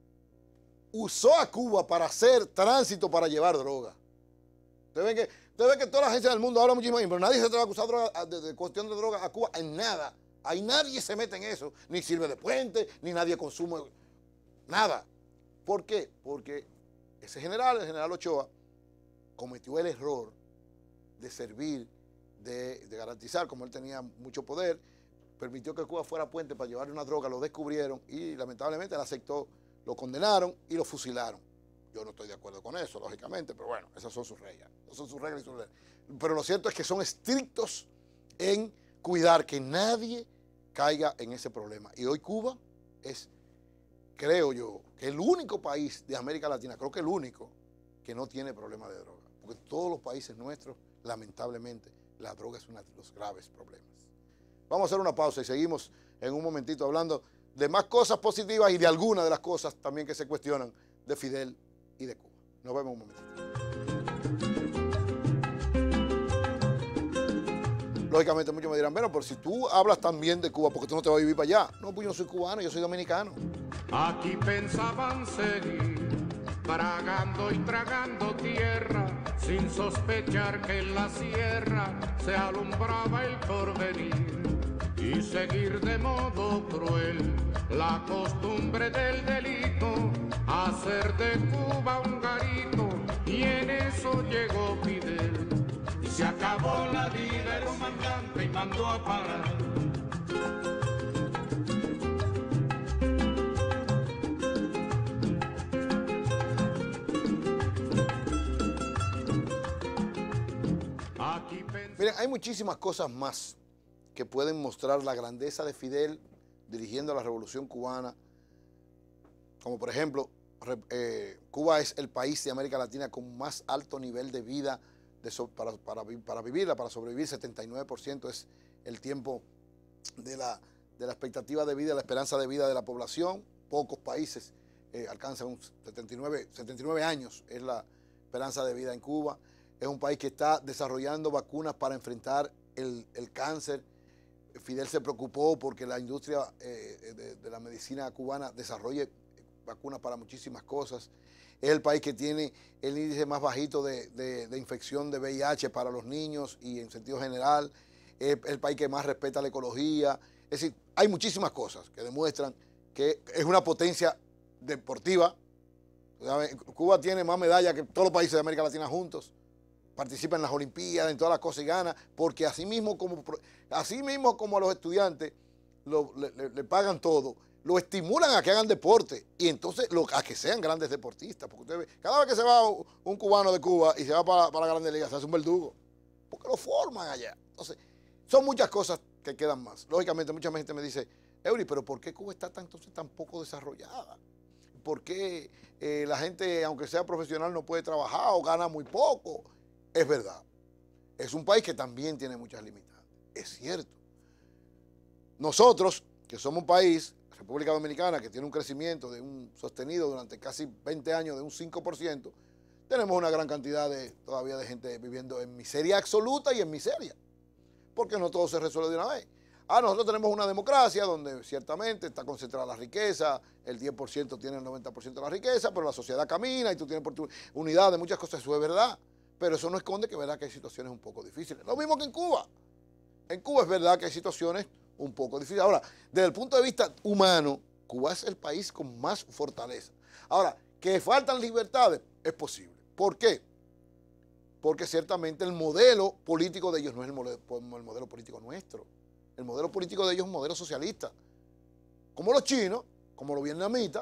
usó a Cuba para hacer tránsito para llevar droga. Ustedes ven que toda la gente del mundo habla muchísimo, pero nadie se te va a acusar de cuestión de droga a Cuba en nada. Ahí nadie se mete en eso, ni sirve de puente, ni nadie consume nada. ¿Por qué? Porque ese general, el general Ochoa, cometió el error de servir, de garantizar, como él tenía mucho poder, permitió que Cuba fuera puente para llevar una droga, lo descubrieron y lamentablemente él aceptó, lo condenaron y lo fusilaron. Yo no estoy de acuerdo con eso, lógicamente, pero bueno, esas son sus reglas. Esas son sus reglas y sus reglas. Pero lo cierto es que son estrictos en cuidar que nadie caiga en ese problema. Y hoy Cuba es, creo yo, que el único país de América Latina, creo que el único, que no tiene problema de droga. Porque en todos los países nuestros, lamentablemente, la droga es uno de los graves problemas. Vamos a hacer una pausa y seguimos en un momentito hablando de más cosas positivas y de algunas de las cosas también que se cuestionan de Fidel y de Cuba. Nos vemos un momentito. Lógicamente muchos me dirán, bueno, pero si tú hablas también de Cuba, ¿por qué tú no te vas a vivir para allá? No, pues yo no soy cubano, yo soy dominicano. Aquí pensaban seguir, tragando y tragando tierra, sin sospechar que en la sierra se alumbraba el porvenir, y seguir de modo cruel la costumbre del delito, hacer de Cuba un garito, y en eso llegó Fidel. Y se acabó la vida el comandante y mandó a parar. Miren, hay muchísimas cosas más que pueden mostrar la grandeza de Fidel dirigiendo la Revolución Cubana, como por ejemplo, Cuba es el país de América Latina con más alto nivel de vida para vivirla, para sobrevivir. 79% es el tiempo de la expectativa de vida, la esperanza de vida de la población. Pocos países alcanzan 79 años, es la esperanza de vida en Cuba. Es un país que está desarrollando vacunas para enfrentar el cáncer. Fidel se preocupó porque la industria de la medicina cubana desarrolle vacunas para muchísimas cosas. Es el país que tiene el índice más bajito de infección de VIH para los niños y en sentido general. Es el país que más respeta la ecología. Es decir, hay muchísimas cosas que demuestran que es una potencia deportiva. Cuba tiene más medallas que todos los países de América Latina juntos. Participa en las Olimpiadas, en todas las cosas y gana, porque así mismo como a los estudiantes le pagan todo, lo estimulan a que hagan deporte y entonces a que sean grandes deportistas. Porque usted ve, cada vez que se va un cubano de Cuba y se va para la Grande Liga, se hace un verdugo, porque lo forman allá. Entonces, son muchas cosas que quedan más. Lógicamente, mucha gente me dice, Eury, pero ¿por qué Cuba está tan poco desarrollada? por qué la gente, aunque sea profesional, no puede trabajar o gana muy poco. Es verdad. Es un país que también tiene muchas limitantes. Es cierto. Nosotros, que somos un país, República Dominicana, que tiene un crecimiento sostenido durante casi 20 años de un 5%, tenemos una gran cantidad todavía de gente viviendo en miseria absoluta y en miseria, porque no todo se resuelve de una vez. Nosotros tenemos una democracia donde ciertamente está concentrada la riqueza, el 10% tiene el 90% de la riqueza, pero la sociedad camina y tú tienes unidad de muchas cosas, eso es verdad, pero eso no esconde que es verdad que hay situaciones un poco difíciles. Lo mismo que en Cuba. En Cuba es verdad que hay situaciones un poco difíciles. Ahora, desde el punto de vista humano, Cuba es el país con más fortaleza. Ahora, que faltan libertades, es posible. ¿Por qué? Porque ciertamente el modelo político de ellos no es el modelo político nuestro. El modelo político de ellos es un modelo socialista. Como los chinos, como los vietnamitas.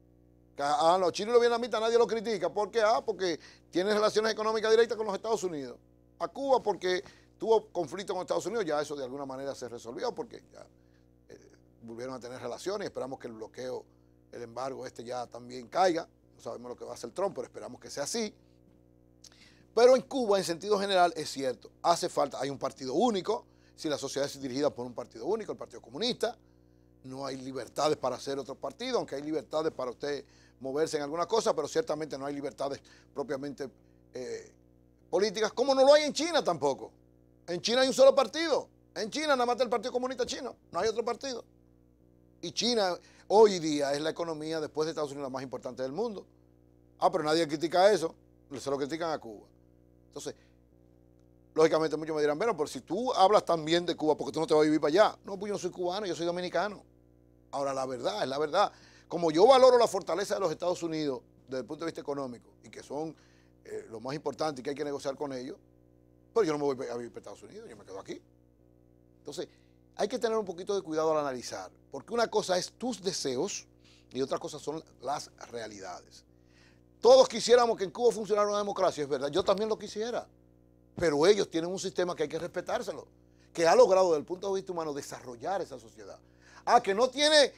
Los chinos y los vietnamitas nadie lo critica. ¿Por qué? Porque tienen relaciones económicas directas con los Estados Unidos. A Cuba porque tuvo conflicto con Estados Unidos, ya eso de alguna manera se resolvió porque ya volvieron a tener relaciones. Esperamos que el bloqueo, el embargo ya también caiga. No sabemos lo que va a hacer Trump, pero esperamos que sea así. Pero en Cuba, en sentido general, es cierto, hace falta, hay un partido único, si la sociedad es dirigida por un partido único, el Partido Comunista, no hay libertades para hacer otro partido, aunque hay libertades para usted moverse en alguna cosa, pero ciertamente no hay libertades propiamente políticas, como no lo hay en China tampoco. En China hay un solo partido, en China nada más está el Partido Comunista Chino, no hay otro partido. Y China hoy día es la economía después de Estados Unidos la más importante del mundo. Pero nadie critica eso, se lo critican a Cuba. Entonces, lógicamente muchos me dirán, bueno, pero si tú hablas tan bien de Cuba, ¿por qué tú no te vas a vivir para allá? No, pues yo no soy cubano, yo soy dominicano. Ahora, la verdad, es la verdad. Como yo valoro la fortaleza de los Estados Unidos desde el punto de vista económico y que son lo más importante y que hay que negociar con ellos, pero yo no me voy a vivir para Estados Unidos, yo me quedo aquí. Entonces, hay que tener un poquito de cuidado al analizar, porque una cosa es tus deseos y otra cosa son las realidades. Todos quisiéramos que en Cuba funcionara una democracia, es verdad, yo también lo quisiera, pero ellos tienen un sistema que hay que respetárselo, que ha logrado desde el punto de vista humano desarrollar esa sociedad. Que no tiene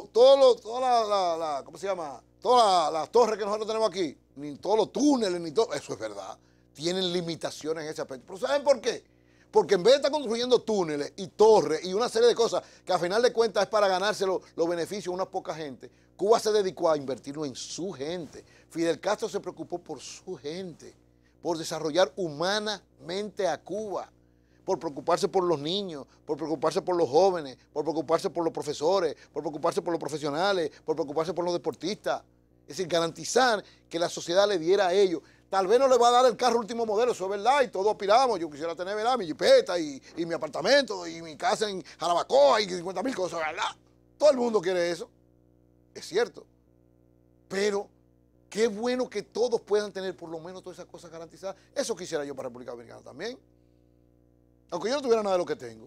¿cómo se llama? Todas las torres que nosotros tenemos aquí, ni todos los túneles, ni todo, eso es verdad, tienen limitaciones en ese aspecto. ¿Pero saben por qué? Porque en vez de estar construyendo túneles y torres y una serie de cosas que a final de cuentas es para ganarse los beneficios a una poca gente, Cuba se dedicó a invertirlo en su gente. Fidel Castro se preocupó por su gente, por desarrollar humanamente a Cuba, por preocuparse por los niños, por preocuparse por los jóvenes, por preocuparse por los profesores, por preocuparse por los profesionales, por preocuparse por los deportistas. Es decir, garantizar que la sociedad le diera a ellos. Tal vez no le va a dar el carro último modelo, eso es verdad, y todos aspiramos. Yo quisiera tener, ¿verdad?, mi jipeta y mi apartamento y mi casa en Jarabacoa y 50,000 cosas, ¿verdad? Todo el mundo quiere eso, es cierto. Pero qué bueno que todos puedan tener por lo menos todas esas cosas garantizadas. Eso quisiera yo para República Dominicana también. Aunque yo no tuviera nada de lo que tengo.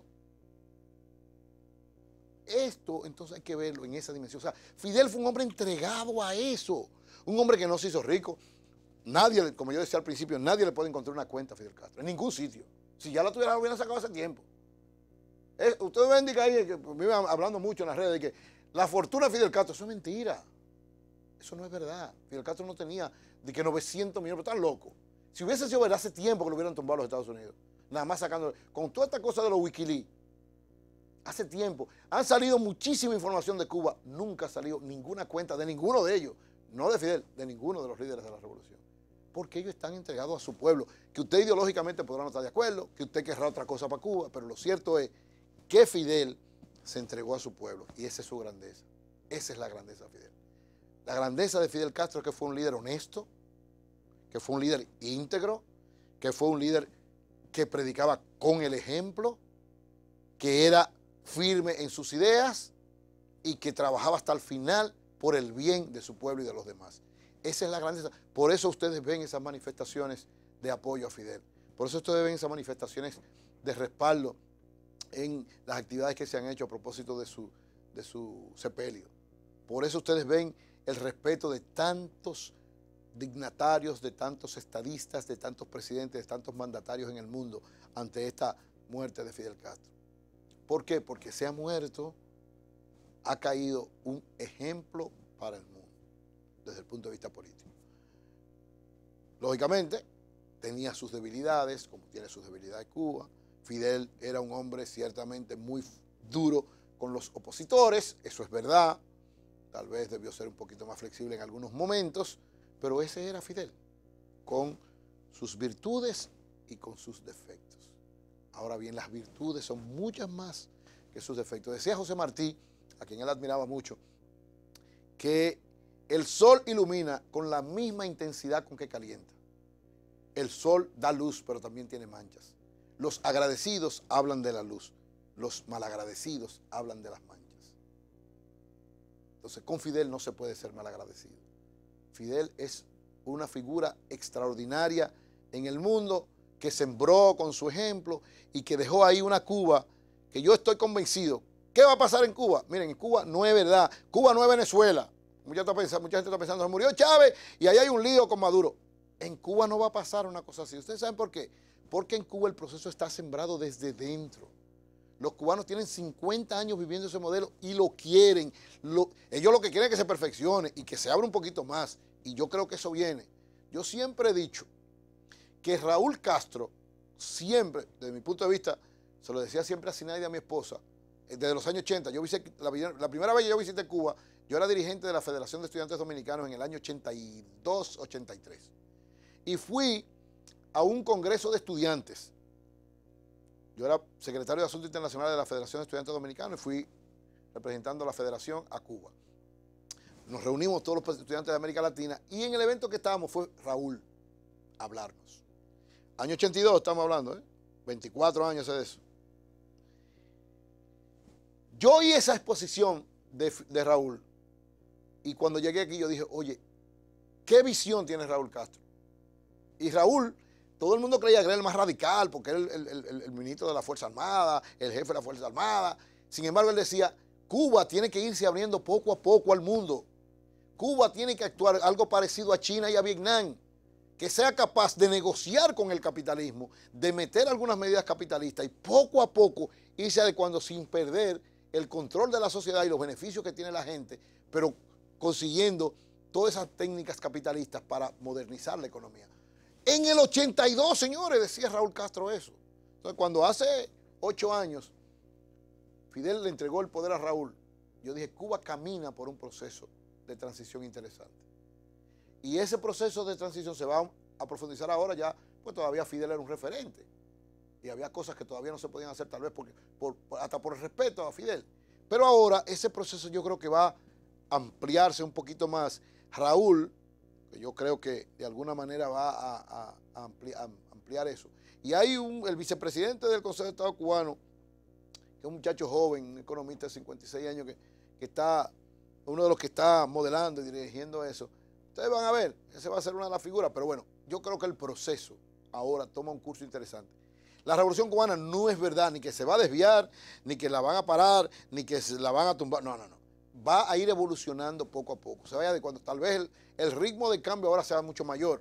Esto, entonces, hay que verlo en esa dimensión. O sea, Fidel fue un hombre entregado a eso. Un hombre que no se hizo rico. Nadie, como yo decía al principio, nadie le puede encontrar una cuenta a Fidel Castro, en ningún sitio. Si ya la tuviera, lo hubieran sacado hace tiempo. Ustedes ven que ahí, que me iban hablando mucho en las redes, de que la fortuna de Fidel Castro, eso es mentira. Eso no es verdad. Fidel Castro no tenía de que 900 millones, pero están locos. Si hubiese sido verdad, hace tiempo que lo hubieran tumbado a los Estados Unidos. Nada más sacando, con toda esta cosa de los Wikileaks, hace tiempo, han salido muchísima información de Cuba, nunca ha salido ninguna cuenta de ninguno de ellos, no de Fidel, de ninguno de los líderes de la revolución. Porque ellos están entregados a su pueblo, que usted ideológicamente podrá no estar de acuerdo, que usted querrá otra cosa para Cuba, pero lo cierto es que Fidel se entregó a su pueblo y esa es su grandeza. Esa es la grandeza de Fidel. La grandeza de Fidel Castro es que fue un líder honesto, que fue un líder íntegro, que fue un líder que predicaba con el ejemplo, que era firme en sus ideas y que trabajaba hasta el final por el bien de su pueblo y de los demás. Esa es la grandeza. Por eso ustedes ven esas manifestaciones de apoyo a Fidel. Por eso ustedes ven esas manifestaciones de respaldo en las actividades que se han hecho a propósito de su sepelio. Por eso ustedes ven el respeto de tantos dignatarios, de tantos estadistas, de tantos presidentes, de tantos mandatarios en el mundo ante esta muerte de Fidel Castro. ¿Por qué? Porque se ha muerto, ha caído un ejemplo para el mundo. desde el punto de vista político. Lógicamente, tenía sus debilidades, como tiene sus debilidades Cuba. Fidel era un hombre ciertamente muy duro con los opositores, eso es verdad. Tal vez debió ser un poquito más flexible en algunos momentos, pero ese era Fidel, con sus virtudes y con sus defectos. Ahora bien, las virtudes son muchas más que sus defectos. Decía José Martí, a quien él admiraba mucho, que el sol ilumina con la misma intensidad con que calienta. El sol da luz, pero también tiene manchas. Los agradecidos hablan de la luz, los malagradecidos hablan de las manchas. Entonces, con Fidel no se puede ser malagradecido. Fidel es una figura extraordinaria en el mundo que sembró con su ejemplo y que dejó ahí una Cuba que yo estoy convencido. ¿Qué va a pasar en Cuba? Miren, en Cuba no es verdad. Cuba no es Venezuela. Mucha gente está pensando, se murió Chávez y ahí hay un lío con Maduro. En Cuba no va a pasar una cosa así. ¿Ustedes saben por qué? Porque en Cuba el proceso está sembrado desde dentro. Los cubanos tienen 50 años viviendo ese modelo y lo quieren. Ellos lo que quieren es que se perfeccione y que se abra un poquito más. Y yo creo que eso viene. Yo siempre he dicho que Raúl Castro, siempre, desde mi punto de vista, se lo decía siempre a Sinaida, a mi esposa, desde los años 80, la primera vez que yo visité Cuba, yo era dirigente de la Federación de Estudiantes Dominicanos en el año 82, 83. Y fui a un congreso de estudiantes. Yo era secretario de Asuntos Internacionales de la Federación de Estudiantes Dominicanos y fui representando a la federación a Cuba. Nos reunimos todos los estudiantes de América Latina y en el evento que estábamos fue Raúl a hablarnos. Año 82 estamos hablando, 24 años de eso. Yo oí esa exposición de Raúl y cuando llegué aquí yo dije, oye, ¿qué visión tiene Raúl Castro? Y Raúl, todo el mundo creía que era el más radical porque era el ministro de la Fuerza Armada, el jefe de la Fuerza Armada. Sin embargo, él decía, Cuba tiene que irse abriendo poco a poco al mundo. Cuba tiene que actuar algo parecido a China y a Vietnam, que sea capaz de negociar con el capitalismo, de meter algunas medidas capitalistas y poco a poco irse adecuando sin perder el control de la sociedad y los beneficios que tiene la gente, pero consiguiendo todas esas técnicas capitalistas para modernizar la economía. En el 82, señores, decía Raúl Castro eso. Entonces, cuando hace 8 años Fidel le entregó el poder a Raúl, yo dije, Cuba camina por un proceso de transición interesante. Y ese proceso de transición se va a profundizar ahora ya, pues todavía Fidel era un referente. Y había cosas que todavía no se podían hacer, tal vez hasta por el respeto a Fidel. Pero ahora ese proceso yo creo que va a ampliarse un poquito más. Raúl, que yo creo que de alguna manera va a ampliar eso. Y hay el vicepresidente del Consejo de Estado cubano, que es un muchacho joven, un economista de 56 años, que está, uno de los que está modelando y dirigiendo eso. Ustedes van a ver, ese va a ser una de las figuras, pero bueno, yo creo que el proceso ahora toma un curso interesante. La Revolución Cubana no es verdad, ni que se va a desviar, ni que la van a parar, ni que se la van a tumbar, no. Va a ir evolucionando poco a poco. Se vaya adecuando. Tal vez el ritmo de cambio ahora sea mucho mayor.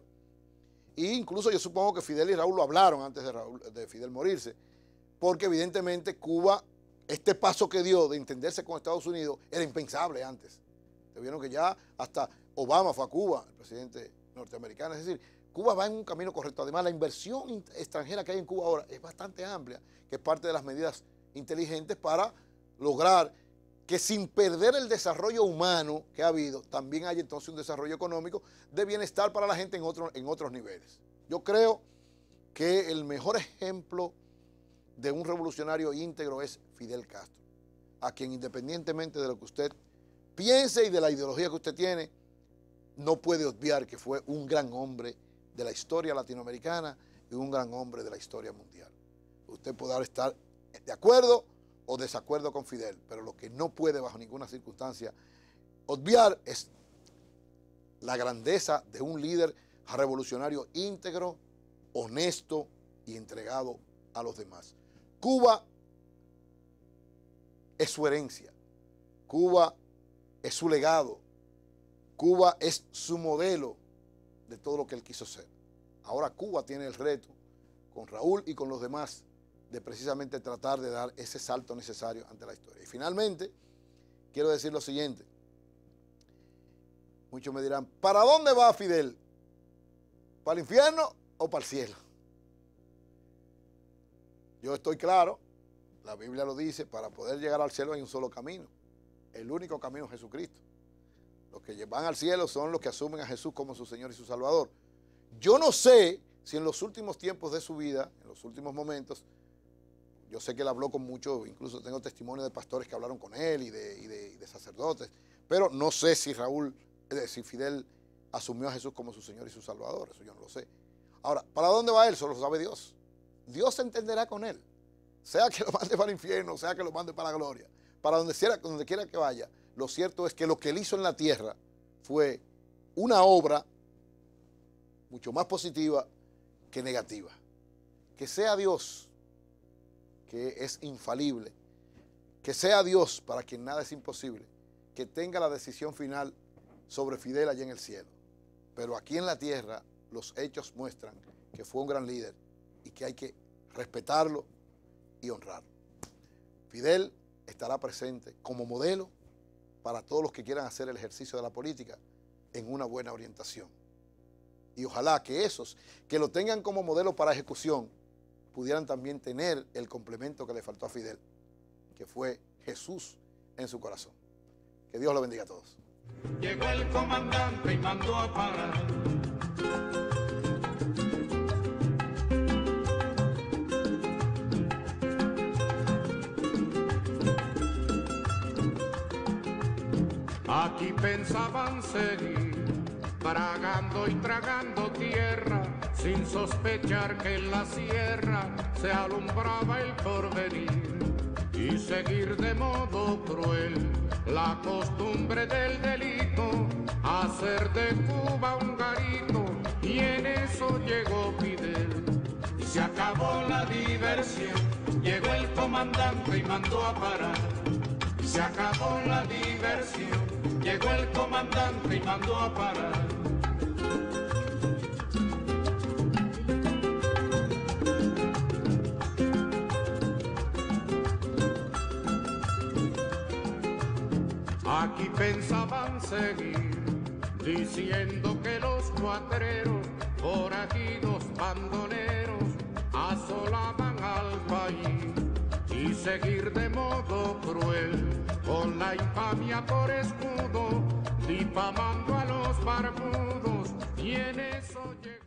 E incluso yo supongo que Fidel y Raúl lo hablaron antes de Fidel morirse, porque evidentemente Cuba, este paso que dio de entenderse con Estados Unidos era impensable antes. Te vieron que ya hasta Obama fue a Cuba, el presidente norteamericano. Es decir, Cuba va en un camino correcto. Además, la inversión extranjera que hay en Cuba ahora es bastante amplia, que es parte de las medidas inteligentes para lograr que sin perder el desarrollo humano que ha habido, también haya entonces un desarrollo económico de bienestar para la gente en otros niveles. Yo creo que el mejor ejemplo de un revolucionario íntegro es Fidel Castro, a quien independientemente de lo que usted piense y de la ideología que usted tiene, no puede obviar que fue un gran hombre de la historia latinoamericana y un gran hombre de la historia mundial. Usted podrá estar de acuerdo o desacuerdo con Fidel, pero lo que no puede bajo ninguna circunstancia obviar es la grandeza de un líder revolucionario íntegro, honesto y entregado a los demás. Cuba es su herencia, Cuba es su legado, Cuba es su modelo de todo lo que él quiso ser. Ahora Cuba tiene el reto, con Raúl y con los demás, de precisamente tratar de dar ese salto necesario ante la historia. Y finalmente, quiero decir lo siguiente. Muchos me dirán, ¿para dónde va Fidel? ¿Para el infierno o para el cielo? Yo estoy claro, la Biblia lo dice, para poder llegar al cielo hay un solo camino. El único camino es Jesucristo. Los que van al cielo son los que asumen a Jesús como su Señor y su Salvador. Yo no sé si en los últimos tiempos de su vida, en los últimos momentos, yo sé que él habló con muchos, incluso tengo testimonio de pastores que hablaron con él y de sacerdotes, pero no sé si si Fidel asumió a Jesús como su Señor y su Salvador, eso yo no lo sé. Ahora, ¿para dónde va él? Solo lo sabe Dios. Dios se entenderá con él, sea que lo mande para el infierno, sea que lo mande para la gloria, para donde quiera que vaya. Lo cierto es que lo que él hizo en la tierra fue una obra mucho más positiva que negativa. Que sea Dios, que es infalible, que sea Dios para quien nada es imposible, que tenga la decisión final sobre Fidel allá en el cielo. Pero aquí en la tierra los hechos muestran que fue un gran líder y que hay que respetarlo y honrarlo. Fidel estará presente como modelo para todos los que quieran hacer el ejercicio de la política en una buena orientación. Y ojalá que esos que lo tengan como modelo para ejecución pudieran también tener el complemento que le faltó a Fidel, que fue Jesús en su corazón. Que Dios lo bendiga a todos. Llegó el comandante y mandó a parar. Aquí pensaban seguir, tragando y tragando tierra, sin sospechar que en la sierra se alumbraba el porvenir, y seguir de modo cruel la costumbre del delito, hacer de Cuba un garito, y en eso llegó Fidel. Y se acabó la diversión, llegó el comandante y mandó a parar. Y se acabó la diversión, llegó el comandante y mandó a parar. Aquí pensaban seguir, diciendo que los cuatreros, forajidos bandoleros, asolaban al país, y seguir de modo cruel, con la infamia por escudo, difamando a los barbudos, y en eso llegó.